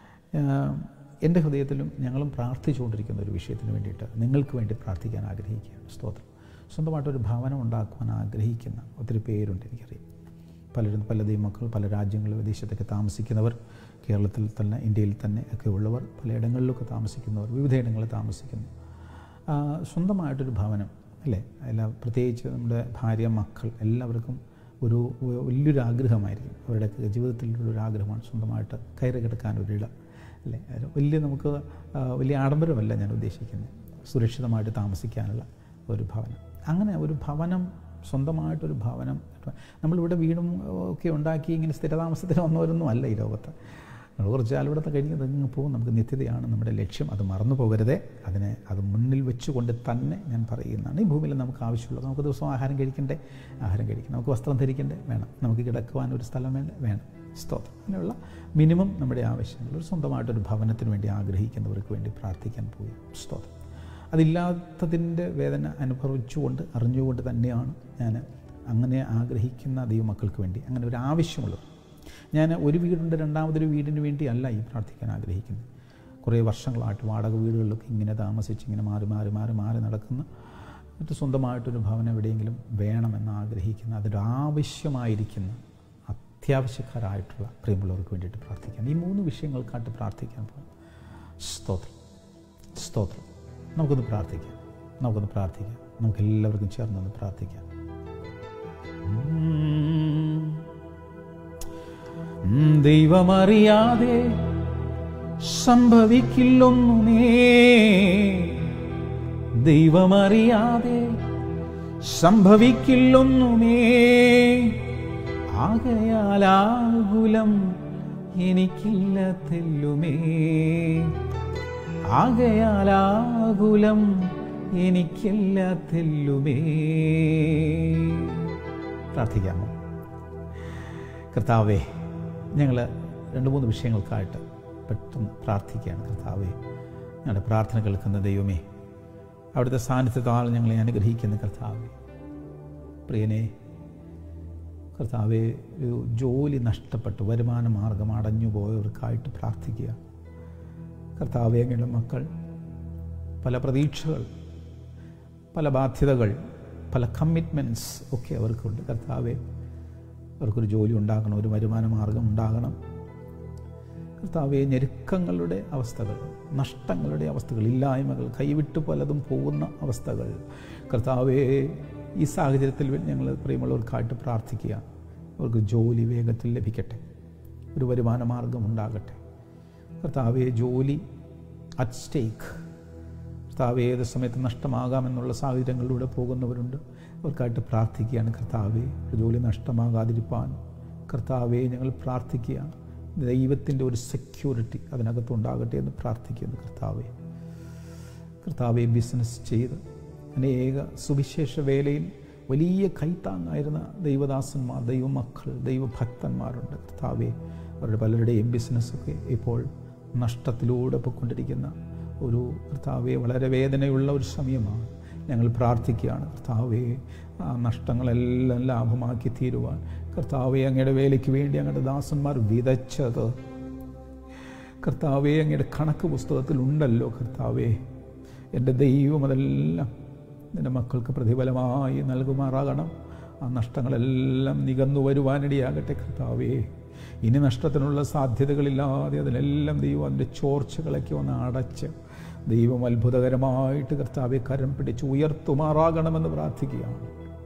എൻ്റെ ഹൃദയത്തിലും ഞങ്ങളും പ്രാർത്ഥിച്ചുകൊണ്ടിരിക്കുന്ന ഒരു വിഷയത്തിന് വേണ്ടിയിട്ട് നിങ്ങൾക്ക് വേണ്ടി പ്രാർത്ഥിക്കാൻ ആഗ്രഹിക്കുകയാണ്. സ്തോത്രം. സ്വന്തമായിട്ടൊരു ഭവനം ഉണ്ടാക്കുവാൻ ആഗ്രഹിക്കുന്ന ഒത്തിരി പേരുണ്ട്, എനിക്കറിയാം. പലരും പല ദൈവമക്കൾ പല രാജ്യങ്ങളിൽ വിദേശത്തൊക്കെ താമസിക്കുന്നവർ, കേരളത്തിൽ തന്നെ ഇന്ത്യയിൽ തന്നെ ഒക്കെ ഉള്ളവർ, പലയിടങ്ങളിലൊക്കെ താമസിക്കുന്നവർ, വിവിധയിടങ്ങളിൽ താമസിക്കുന്നു. സ്വന്തമായിട്ടൊരു ഭവനം അല്ലേ, എല്ലാ പ്രത്യേകിച്ച് നമ്മുടെ ഭാര്യ, മക്കൾ എല്ലാവർക്കും ഒരു വലിയൊരു ആഗ്രഹമായിരിക്കും. അവരുടെ ജീവിതത്തിലുള്ളൊരു ആഗ്രഹമാണ് സ്വന്തമായിട്ട് കയറി കിടക്കാൻ ഒരിടം അല്ലേ. വലിയ നമുക്ക് വലിയ ആഡംബരമല്ല ഞാൻ ഉദ്ദേശിക്കുന്നത്, സുരക്ഷിതമായിട്ട് താമസിക്കാനുള്ള ഒരു ഭവനം. അങ്ങനെ ഒരു ഭവനം, സ്വന്തമായിട്ടൊരു ഭവനം, നമ്മളിവിടെ വീടും ഒക്കെ ഉണ്ടാക്കി ഇങ്ങനെ സ്ഥിരതാമസത്തിന് വന്നവരൊന്നും അല്ല ഈ ലോകത്ത്. നമ്മൾ കുറച്ച് കാലവിടത്തെ കഴിഞ്ഞ് ഇതങ്ങ് പോകും. നമുക്ക് നിത്യതയാണ് നമ്മുടെ ലക്ഷ്യം. അത് മറന്നു പോകരുതേ. അതിനെ അത് മുന്നിൽ വെച്ചുകൊണ്ട് തന്നെ ഞാൻ പറയുന്നതാണ്. ഈ ഭൂമിയിൽ നമുക്ക് ആവശ്യമുള്ളത്, നമുക്ക് ദിവസം ആഹാരം കഴിക്കണ്ടേ, ആഹാരം കഴിക്കണം. നമുക്ക് വസ്ത്രം ധരിക്കണ്ടേ, വേണം. നമുക്ക് കിടക്കുവാൻ ഒരു സ്ഥലം വേണ്ടേ, വേണം. സ്തോത്രം. അങ്ങനെയുള്ള മിനിമം നമ്മുടെ ആവശ്യങ്ങൾ, ഒരു സ്വന്തമായിട്ടൊരു ഭവനത്തിന് വേണ്ടി ആഗ്രഹിക്കുന്നവർക്ക് വേണ്ടി പ്രാർത്ഥിക്കാൻ പോയി. സ്തോത്രം. അതില്ലാത്തതിൻ്റെ വേദന അനുഭവിച്ചുകൊണ്ട് അറിഞ്ഞുകൊണ്ട് തന്നെയാണ് ഞാൻ അങ്ങനെ ആഗ്രഹിക്കുന്ന ദൈവമക്കൾക്ക് വേണ്ടി, അങ്ങനെ ഒരു ആവശ്യമുള്ളത്. ഞാൻ ഒരു വീടുണ്ട്, രണ്ടാമതൊരു വീടിന് വേണ്ടി അല്ല ഈ പ്രാർത്ഥിക്കാൻ ആഗ്രഹിക്കുന്നത്. കുറേ വർഷങ്ങളായിട്ട് വാടക വീടുകളിലൊക്കെ ഇങ്ങനെ താമസിച്ച് ഇങ്ങനെ മാറി മാറി മാറി മാറി നടക്കുന്ന, എന്നിട്ട് സ്വന്തമായിട്ടൊരു ഭവനം എവിടെയെങ്കിലും വേണമെന്ന് ആഗ്രഹിക്കുന്ന, അതൊരു ആവശ്യമായിരിക്കുന്ന അത്യാവശ്യക്കാരായിട്ടുള്ള പ്രിയമുള്ളവർക്ക് വേണ്ടിയിട്ട് പ്രാർത്ഥിക്കാൻ, ഈ മൂന്ന് വിഷയങ്ങൾക്കായിട്ട് പ്രാർത്ഥിക്കാൻ പോകും. സ്തോത്രം. സ്തോത്രം. നമുക്കൊന്ന് പ്രാർത്ഥിക്കാം, നമുക്കൊന്ന് പ്രാർത്ഥിക്കാം, നമുക്കെല്ലാവർക്കും ചേർന്നൊന്ന് പ്രാർത്ഥിക്കാം. ദൈവമറിയാതെ സംഭവിക്കില്ലൊന്നുമേ, ദൈവമറിയാതെ സംഭവിക്കില്ലൊന്നുമേ, ആകയാലാകുലം എനിക്കില്ല തെല്ലുമേ, ആകയാലാകുലം എനിക്കില്ല തെല്ലുമേ. പ്രാർത്ഥിക്കാമോ? കർത്താവേ, ഞങ്ങൾ രണ്ട് മൂന്ന് വിഷയങ്ങൾക്കായിട്ട് പെട്ടെന്ന് പ്രാർത്ഥിക്കുകയാണ്. കർത്താവേ, ഞങ്ങളുടെ പ്രാർത്ഥന കേൾക്കുന്ന ദൈവമേ, അവിടുത്തെ സാന്നിധ്യത്താൽ ഞങ്ങളെ അനുഗ്രഹിക്കുന്ന കർത്താവേ, പ്രിയനെ കർത്താവേ, ഒരു ജോലി നഷ്ടപ്പെട്ട് വരുമാന മാർഗം അടഞ്ഞു പോയവർക്കായിട്ട് പ്രാർത്ഥിക്കുക. കർത്താവേ, അങ്ങയുടെ മക്കൾ പല പ്രതീക്ഷകൾ, പല ബാധ്യതകൾ, പല കമ്മിറ്റ്മെൻറ്റ്സ് ഒക്കെ അവർക്കുണ്ട്. കർത്താവേ, അവർക്കൊരു ജോലി ഉണ്ടാകണം, ഒരു വരുമാന മാർഗം ഉണ്ടാകണം. കർത്താവേ, ഞെരുക്കങ്ങളുടെ അവസ്ഥകൾ, നഷ്ടങ്ങളുടെ അവസ്ഥകൾ, ഇല്ലായ്മകൾ, കൈവിട്ട് പലതും പോകുന്ന അവസ്ഥകൾ, കർത്താവേ, ഈ സാഹചര്യത്തിൽ ഞങ്ങൾ പ്രിയമുള്ളവർക്കായിട്ട് പ്രാർത്ഥിക്കുക. അവർക്ക് ജോലി വേഗത്തിൽ ലഭിക്കട്ടെ, ഒരു വരുമാന മാർഗം ഉണ്ടാകട്ടെ. കർത്താവേ, ജോലി അറ്റ് സ്റ്റേക്ക്. കർത്താവ് ഏത് സമയത്ത് നഷ്ടമാകാമെന്നുള്ള സാഹചര്യങ്ങളിലൂടെ പോകുന്നവരുണ്ട്. അവർക്കായിട്ട് പ്രാർത്ഥിക്കുകയാണ്. കർത്താവെ, ജോലി നഷ്ടമാകാതിരിപ്പാൻ കർത്താവെ ഞങ്ങൾ പ്രാർത്ഥിക്കുകയാണ്. ദൈവത്തിൻ്റെ ഒരു സെക്യൂരിറ്റി അതിനകത്തുണ്ടാകട്ടെ എന്ന് പ്രാർത്ഥിക്കുന്നു. കർത്താവെ കർത്താവെ ബിസിനസ് ചെയ്ത് അനേക സുവിശേഷ വേലയിൽ വലിയ കൈത്താങ്ങായിരുന്ന ദൈവദാസന്മാർ, ദൈവമക്കൾ, ദൈവഭക്തന്മാരുണ്ട്. കർത്താവെ, അവരുടെ പലരുടെയും ബിസിനസ്സൊക്കെ ഇപ്പോൾ നഷ്ടത്തിലൂടെ പോയിക്കൊണ്ടിരിക്കുന്ന ഒരു കർത്താവെ വളരെ വേദനയുള്ള ഒരു സമയമാണ്. ഞങ്ങൾ പ്രാർത്ഥിക്കുകയാണ്. കർത്താവെ, ആ നഷ്ടങ്ങളെല്ലാം ലാഭമാക്കി തീരുവാൻ കർത്താവെ അങ്ങയുടെ വേലയ്ക്ക് വേണ്ടി അങ്ങയുടെ ദാസന്മാർ വിതച്ചത് കർത്താവെ അങ്ങയുടെ കണക്ക് പുസ്തകത്തിലുണ്ടല്ലോ. കർത്താവെ, എൻ്റെ ദൈവം അതെല്ലാം നിൻ്റെ മക്കൾക്ക് പ്രതിഫലമായി നൽകുമാറാകണം. ആ നഷ്ടങ്ങളെല്ലാം നികന്നു വരുവാനിടയാകട്ടെ. കർത്താവേ, ഇനി നഷ്ടത്തിനുള്ള സാധ്യതകളില്ലാതെ അതിലെല്ലാം ദൈവം അതിൻ്റെ ചോർച്ചകളൊക്കെ ഒന്ന് അടച്ച് ദൈവം അത്ഭുതകരമായിട്ട് കർത്താവെ കരം പിടിച്ച് ഉയർത്തുമാറാകണമെന്ന് പ്രാർത്ഥിക്കുകയാണ്.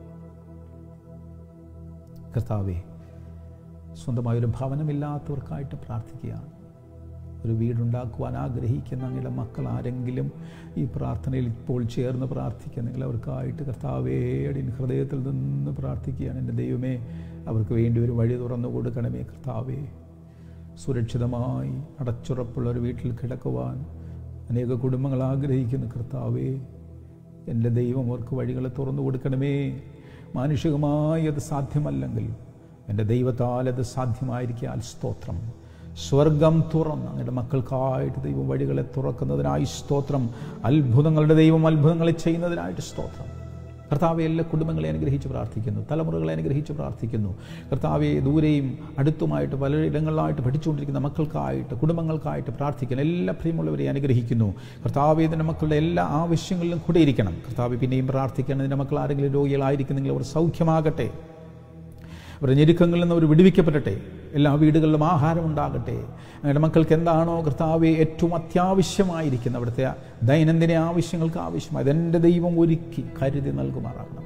കർത്താവെ, സ്വന്തമായൊരു ഭവനമില്ലാത്തവർക്കായിട്ട് പ്രാർത്ഥിക്കുകയാണ്. ഒരു വീടുണ്ടാക്കുവാൻ ആഗ്രഹിക്കുന്ന അങ്ങയുടെ മക്കൾ ആരെങ്കിലും ഈ പ്രാർത്ഥനയിൽ ഇപ്പോൾ ചേർന്ന് പ്രാർത്ഥിക്കുക. നിങ്ങളവർക്കായിട്ട് കർത്താവേ ഹൃദയത്തിൽ നിന്ന് പ്രാർത്ഥിക്കുകയാണ്. എൻ്റെ ദൈവമേ, അവർക്ക് വേണ്ടി ഒരു വഴി തുറന്നു കൊടുക്കണമേ. കർത്താവേ, സുരക്ഷിതമായി അടച്ചുറപ്പുള്ള ഒരു വീട്ടിൽ കിടക്കുവാൻ അനേക കുടുംബങ്ങൾ ആഗ്രഹിക്കുന്നു. കർത്താവേ, എൻ്റെ ദൈവം അവർക്ക് വഴികളെ തുറന്നു കൊടുക്കണമേ. മാനുഷികമായി അത് സാധ്യമല്ലെങ്കിൽ എൻ്റെ ദൈവത്താൽ അത് സാധ്യമായിരിക്കാൻ സ്തോത്രം. സ്വർഗം തുറന്ന് അങ്ങയുടെ മക്കൾക്കായിട്ട് ദൈവം വഴികളെ തുറക്കുന്നതിനായി സ്തോത്രം. അത്ഭുതങ്ങളുടെ ദൈവം അത്ഭുതങ്ങളെ ചെയ്യുന്നതിനായിട്ട് സ്തോത്രം. കർത്താവെ, എല്ലാ കുടുംബങ്ങളെ അനുഗ്രഹിച്ച് പ്രാർത്ഥിക്കുന്നു. തലമുറകളെ അനുഗ്രഹിച്ച് പ്രാർത്ഥിക്കുന്നു. കർത്താവെ, ദൂരെയും അടുത്തുമായിട്ട് പലയിടങ്ങളിലായിട്ട് പഠിച്ചുകൊണ്ടിരിക്കുന്ന മക്കൾക്കായിട്ട് കുടുംബങ്ങൾക്കായിട്ട് പ്രാർത്ഥിക്കുന്നു. എല്ലാ പ്രിയമുള്ളവരെ അനുഗ്രഹിക്കുന്നു. കർത്താവെ, ഇതിൻ്റെ മക്കളുടെ എല്ലാ ആവശ്യങ്ങളിലും കൂടെ ഇരിക്കണം. കർത്താവെ, പിന്നെയും പ്രാർത്ഥിക്കണം. ഇതിൻ്റെ മക്കൾ ആരെങ്കിലും രോഗികളായിരിക്കുന്നെങ്കിൽ അവർ സൗഖ്യമാകട്ടെ. അവരുടെ ഞെരുക്കങ്ങളിൽ നിന്ന് അവർ വിടുവിക്കപ്പെടട്ടെ. എല്ലാ വീടുകളിലും ആഹാരം ഉണ്ടാകട്ടെ. അങ്ങയുടെ മക്കൾക്ക് എന്താണോ കർത്താവെ ഏറ്റവും അത്യാവശ്യമായിരിക്കുന്ന അവിടുത്തെ ദൈനംദിന ആവശ്യങ്ങൾക്ക് ആവശ്യമായി അതെൻ്റെ ദൈവം ഒരുക്കി കരുതി നൽകുമാറാകണം.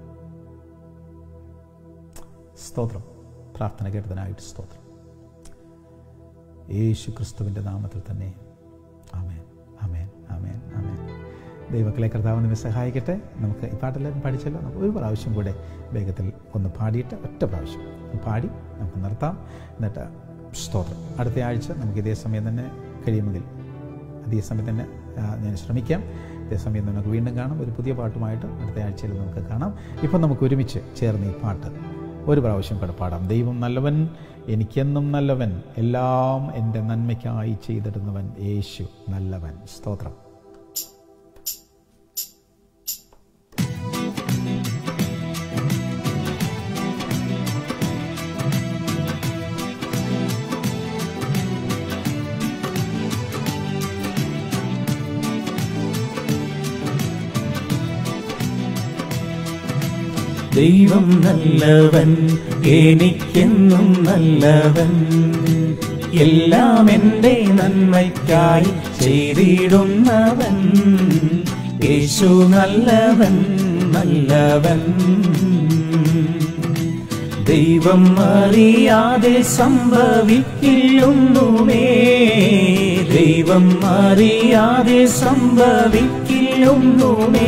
സ്തോത്രം. പ്രാർത്ഥന കേട്ടതിനായിട്ട് സ്തോത്രം. യേശു ക്രിസ്തുവിൻ്റെ നാമത്തിൽ തന്നെ. ആമേൻ, ആമേൻ, ആമേൻ, ആമേൻ. ദൈവക്കളെ, കർത്താവ് നമ്മെ സഹായിക്കട്ടെ. നമുക്ക് ഈ പാട്ടെല്ലാം പഠിച്ചല്ലോ. നമുക്ക് ഒരു പ്രാവശ്യം കൂടെ വേഗത്തിൽ ഒന്ന് പാടിയിട്ട് ഒറ്റ പ്രാവശ്യം പാടി നമുക്ക് നിർത്താം. എന്നിട്ട് സ്തോത്രം. അടുത്ത ആഴ്ച നമുക്ക് ഇതേ സമയം തന്നെ കഴിയുമെങ്കിൽ അതേ സമയം തന്നെ ഞാൻ ശ്രമിക്കാം. ഇതേ സമയം നമുക്ക് വീണ്ടും കാണാം. ഒരു പുതിയ പാട്ടുമായിട്ട് അടുത്ത ആഴ്ചയിൽ നമുക്ക് കാണാം. ഇപ്പം നമുക്ക് ഒരുമിച്ച് ചേർന്ന് ഈ പാട്ട് ഒരു പ്രാവശ്യം കൂടെ പാടാം. ദൈവം നല്ലവൻ, എനിക്കെന്നും നല്ലവൻ, എല്ലാം എൻ്റെ നന്മയ്ക്കായി ചെയ്തിടുന്നവൻ, യേശു നല്ലവൻ. സ്തോത്രം. ദൈവം നല്ലവൻ, എനിക്കെന്നും നല്ലവൻ, എല്ലാം എൻ്റെ നന്മയ്ക്കായി ചെയ്തിടുന്നവൻ, യേശു നല്ലവൻ, നല്ലവൻ. ദൈവം അറിയാതെ സംഭവിക്കില്ലൊന്നുമേ, ദൈവം അറിയാതെ സംഭവിക്കില്ലൊന്നുമേ.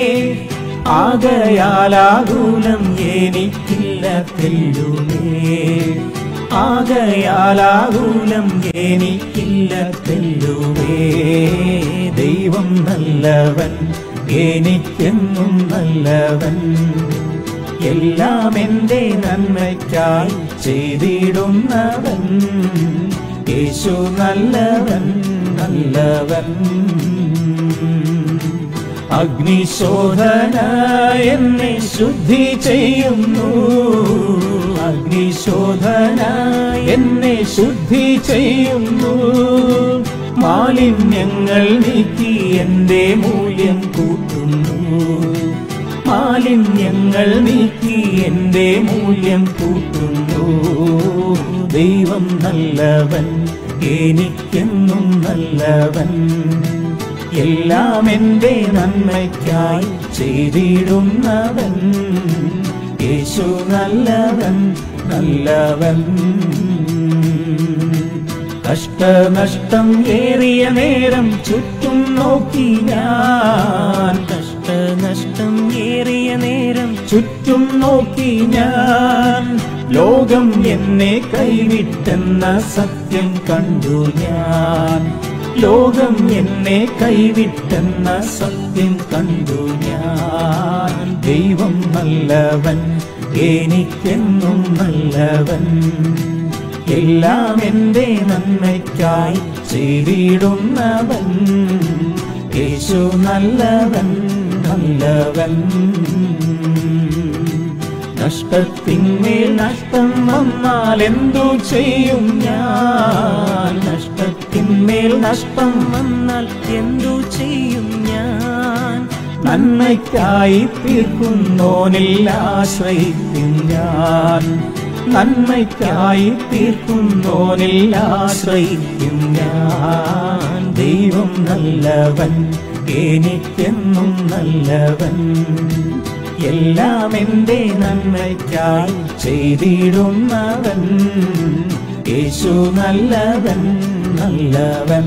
ആകയാലാകുലം എനിക്കില്ല തെല്ലുമേ, ആകയാലാകുലം എനിക്കില്ല തെല്ലുമേ. ദൈവം നല്ലവൻ, എനിക്കെന്നും നല്ലവൻ, എല്ലാം എൻ്റെ നന്മയ്ക്കായി ചെയ്തിടുന്നവൻ, യേശു നല്ലവൻ, നല്ലവൻ. അഗ്നിശോധന എന്നെ ശുദ്ധി ചെയ്യുന്നു, അഗ്നിശോധന എന്നെ ശുദ്ധി ചെയ്യുന്നു. മാലിന്യങ്ങൾ നീക്കി എൻ്റെ മൂല്യം കൂട്ടുന്നു, മാലിന്യങ്ങൾ നീക്കി എൻ്റെ മൂല്യം കൂട്ടുന്നു. ദൈവം നല്ലവൻ, എനിക്കെന്നും നല്ലവൻ, എല്ലാം എൻ്റെ നന്മയ്ക്കായി ചെയ്തിടുന്നവൻ, യേശു നല്ലവൻ, നല്ലവൻ. കഷ്ടനഷ്ടം ഏറിയ നേരം ചുറ്റും നോക്കി ഞാൻ, കഷ്ടനഷ്ടം ഏറിയ നേരം ചുറ്റും നോക്കി ഞാൻ, ലോകം എന്നെ കൈവിട്ടെന്ന സത്യം കണ്ടു ഞാൻ, ലോകം എന്നെ കൈവിട്ടെന്ന സത്യം കണ്ടു ഞാൻ. ദൈവം നല്ലവൻ, എനിക്കെന്നും നല്ലവൻ, എല്ലാം എന്റെ നന്മയ്ക്കായി ചെയ്തിടുന്നവൻ. യേശു നല്ലവൻ, നല്ലവൻ. നഷ്ടത്തിന്മേൽ നഷ്ടം വന്നാൽ എന്തു ചെയ്യും ഞാൻ, നഷ്ടത്തിന്മേൽ നഷ്ടം വന്നാൽ എന്തു ചെയ്യും ഞാൻ, നന്മയ്ക്കായി തീർക്കുന്നോനിൽ ആശ്രയിക്കും ഞാൻ, നന്മയ്ക്കായി തീർക്കുന്നോനിൽ ആശ്രയിക്കും ഞാൻ. ദൈവം നല്ലവൻ, എനിക്കെന്നും നല്ലവൻ, എല്ലാം എന്റെ നന്മയ്ക്കായി ചെയ്തിടുന്നവൻ. യേശു നല്ലവൻ, നല്ലവൻ.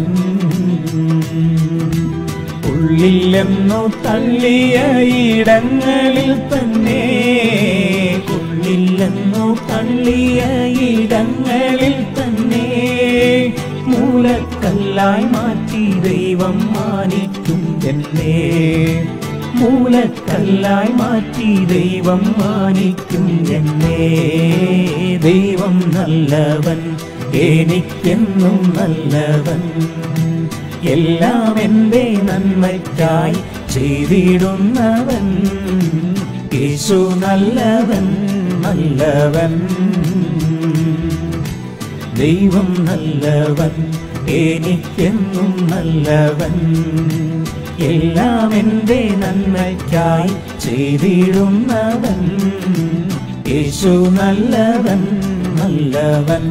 ഉള്ളിലെന്നു തള്ളിയ ഇടങ്ങളിൽ തന്നെ, ഉള്ളിലെന്നു തള്ളിയ ഇടങ്ങളിൽ തന്നെ, മൂലക്കല്ലായി മാറ്റി ദൈവം മാനിക്കും എന്നെ, മൂലക്കല്ലായി മാറ്റി ദൈവം മാനിക്കും എന്നെ. ദൈവം നല്ലവൻ, എനിക്കെന്നും നല്ലവൻ, എല്ലാം എന്റെ നന്മയ്ക്കായി ചെയ്തിടുന്നവൻ. യേശു നല്ലവൻ, നല്ലവൻ. ദൈവം നല്ലവൻ, എനിക്കെന്നും നല്ലവൻ, എല്ലാം എന്റെ നന്മയ്ക്കായി ചെയ്തിടുന്നവൻ. യേശു നല്ലവൻ, നല്ലവൻ.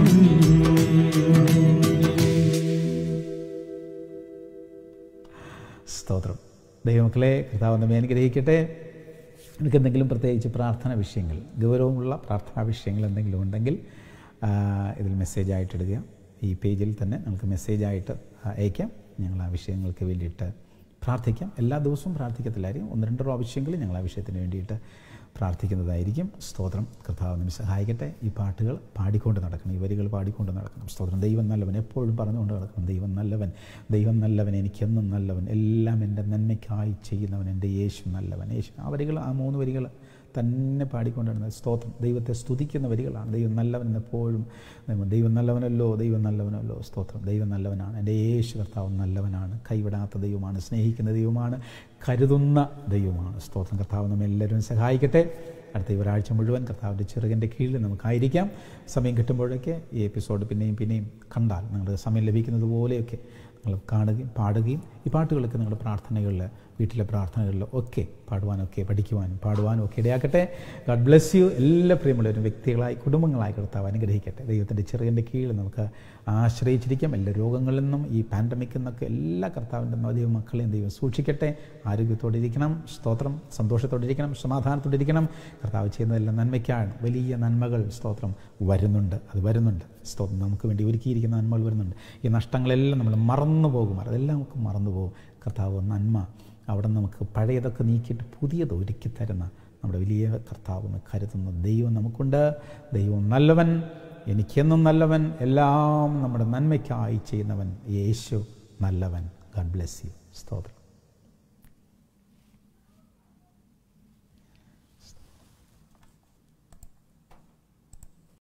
സ്തോത്രം. ദൈവമക്കളെ, കർത്താവ് നമ്മെ അനുഗ്രഹിക്കട്ടെ. എനിക്ക് എന്തെങ്കിലും പ്രത്യേകിച്ച് പ്രാർത്ഥനാ വിഷയങ്ങൾ, ഗൗരവമുള്ള പ്രാർത്ഥനാ വിഷയങ്ങൾ എന്തെങ്കിലും ഉണ്ടെങ്കിൽ ഇതിൽ മെസ്സേജായിട്ട് ഇടുക. ഈ പേജിൽ തന്നെ നമുക്ക് മെസ്സേജായിട്ട് അയക്കാം. ഞങ്ങൾ ആ വിഷയങ്ങൾക്ക് വേണ്ടിയിട്ട് പ്രാർത്ഥിക്കാം. എല്ലാ ദിവസവും പ്രാർത്ഥിക്കത്തില്ലായിരിക്കും, ഒന്ന് രണ്ട് പ്രാവശ്യങ്ങളിൽ ഞങ്ങൾ ആ വിഷയത്തിന് വേണ്ടിയിട്ട് പ്രാർത്ഥിക്കുന്നതായിരിക്കും. സ്തോത്രം. കർത്താവ് നമ്മെ സഹായിക്കട്ടെ. ഈ പാട്ടുകൾ പാടിക്കൊണ്ട് നടക്കണം, ഈ വരികൾ പാടിക്കൊണ്ട് നടക്കണം. സ്തോത്രം. ദൈവം നല്ലവൻ എപ്പോഴും പറഞ്ഞുകൊണ്ട് നടക്കണം. ദൈവം നല്ലവൻ, ദൈവം നല്ലവൻ, എനിക്കെന്നും നല്ലവൻ, എല്ലാം എൻ്റെ നന്മയ്ക്കായി ചെയ്യുന്നവൻ എൻ്റെ യേശു നല്ലവൻ. യേശു ആ വരികൾ, ആ മൂന്ന് വരികൾ തന്നെ പാടിക്കൊണ്ടിരുന്നത്. സ്തോത്രം. ദൈവത്തെ സ്തുതിക്കുന്ന വരികളാണ്. ദൈവം നല്ലവൻ എപ്പോഴും, ദൈവം നല്ലവനല്ലോ, ദൈവം നല്ലവനല്ലോ. സ്തോത്രം. ദൈവം നല്ലവനാണ്. എൻ്റെ യേശു കർത്താവ് നല്ലവനാണ്, കൈവിടാത്ത ദൈവമാണ്, സ്നേഹിക്കുന്ന ദൈവമാണ്, കരുതുന്ന ദൈവമാണ്. സ്തോത്രം. കർത്താവ് നമ്മെ എല്ലാവരും സഹായിക്കട്ടെ. അടുത്ത ഈ ഒരാഴ്ച മുഴുവൻ കർത്താവിൻ്റെ ചെറുകൻ്റെ കീഴിൽ നമുക്കായിരിക്കാം. സമയം കിട്ടുമ്പോഴൊക്കെ ഈ എപ്പിസോഡ് പിന്നെയും പിന്നെയും കണ്ടാൽ നിങ്ങളുടെ സമയം ലഭിക്കുന്നത് പോലെയൊക്കെ നിങ്ങൾ കാണുകയും പാടുകയും ഈ പാട്ടുകളൊക്കെ നിങ്ങളുടെ പ്രാർത്ഥനകളിൽ, വീട്ടിലെ പ്രാർത്ഥനകളിൽ ഒക്കെ പാടുവാനൊക്കെ, പഠിക്കുവാനും പാടുവാനും ഒക്കെ ഇടയാക്കട്ടെ. God bless U. എല്ലാ പ്രിയമുള്ളവരും വ്യക്തികളായി, കുടുംബങ്ങളായി കർത്താവ് അനുഗ്രഹിക്കട്ടെ. ദൈവത്തിൻ്റെ ചെറിയൻ്റെ കീഴിൽ നമുക്ക് ആശ്രയിച്ചിരിക്കാം. എല്ലാ രോഗങ്ങളിൽ നിന്നും, ഈ പാൻഡമിക്കിൽ നിന്നൊക്കെ എല്ലാ കർത്താവിൻ്റെ ദൈവ മക്കളെയും ദൈവം സൂക്ഷിക്കട്ടെ. ആരോഗ്യത്തോടെ ഇരിക്കണം. സ്തോത്രം. സന്തോഷത്തോടെ ഇരിക്കണം, സമാധാനത്തോടെ ഇരിക്കണം. കർത്താവ് ചെയ്യുന്നതെല്ലാം നന്മയ്ക്കാണ്. വലിയ നന്മകൾ സ്തോത്രം വരുന്നുണ്ട്, അത് വരുന്നുണ്ട്. സ്തോത്രം. നമുക്ക് വേണ്ടി ഒരുക്കിയിരിക്കുന്ന നന്മകൾ വരുന്നുണ്ട്. ഈ നഷ്ടങ്ങളെല്ലാം നമ്മൾ മറന്നു പോകും, അതെല്ലാം നമുക്ക് മറന്നു പോകും. കർത്താവ് നന്മ അവിടെ നമുക്ക് പഴയതൊക്കെ നീക്കിയിട്ട് പുതിയത് ഒരുക്കി തരുന്ന നമ്മുടെ വലിയ കർത്താവ് കരുതുന്ന ദൈവം നമുക്കുണ്ട്. ദൈവം നല്ലവൻ, എനിക്കെന്നും നല്ലവൻ, എല്ലാം നമ്മുടെ നന്മയ്ക്കായി ചെയ്യുന്നവൻ യേശു നല്ലവൻ. God bless you. സ്തോത്രം.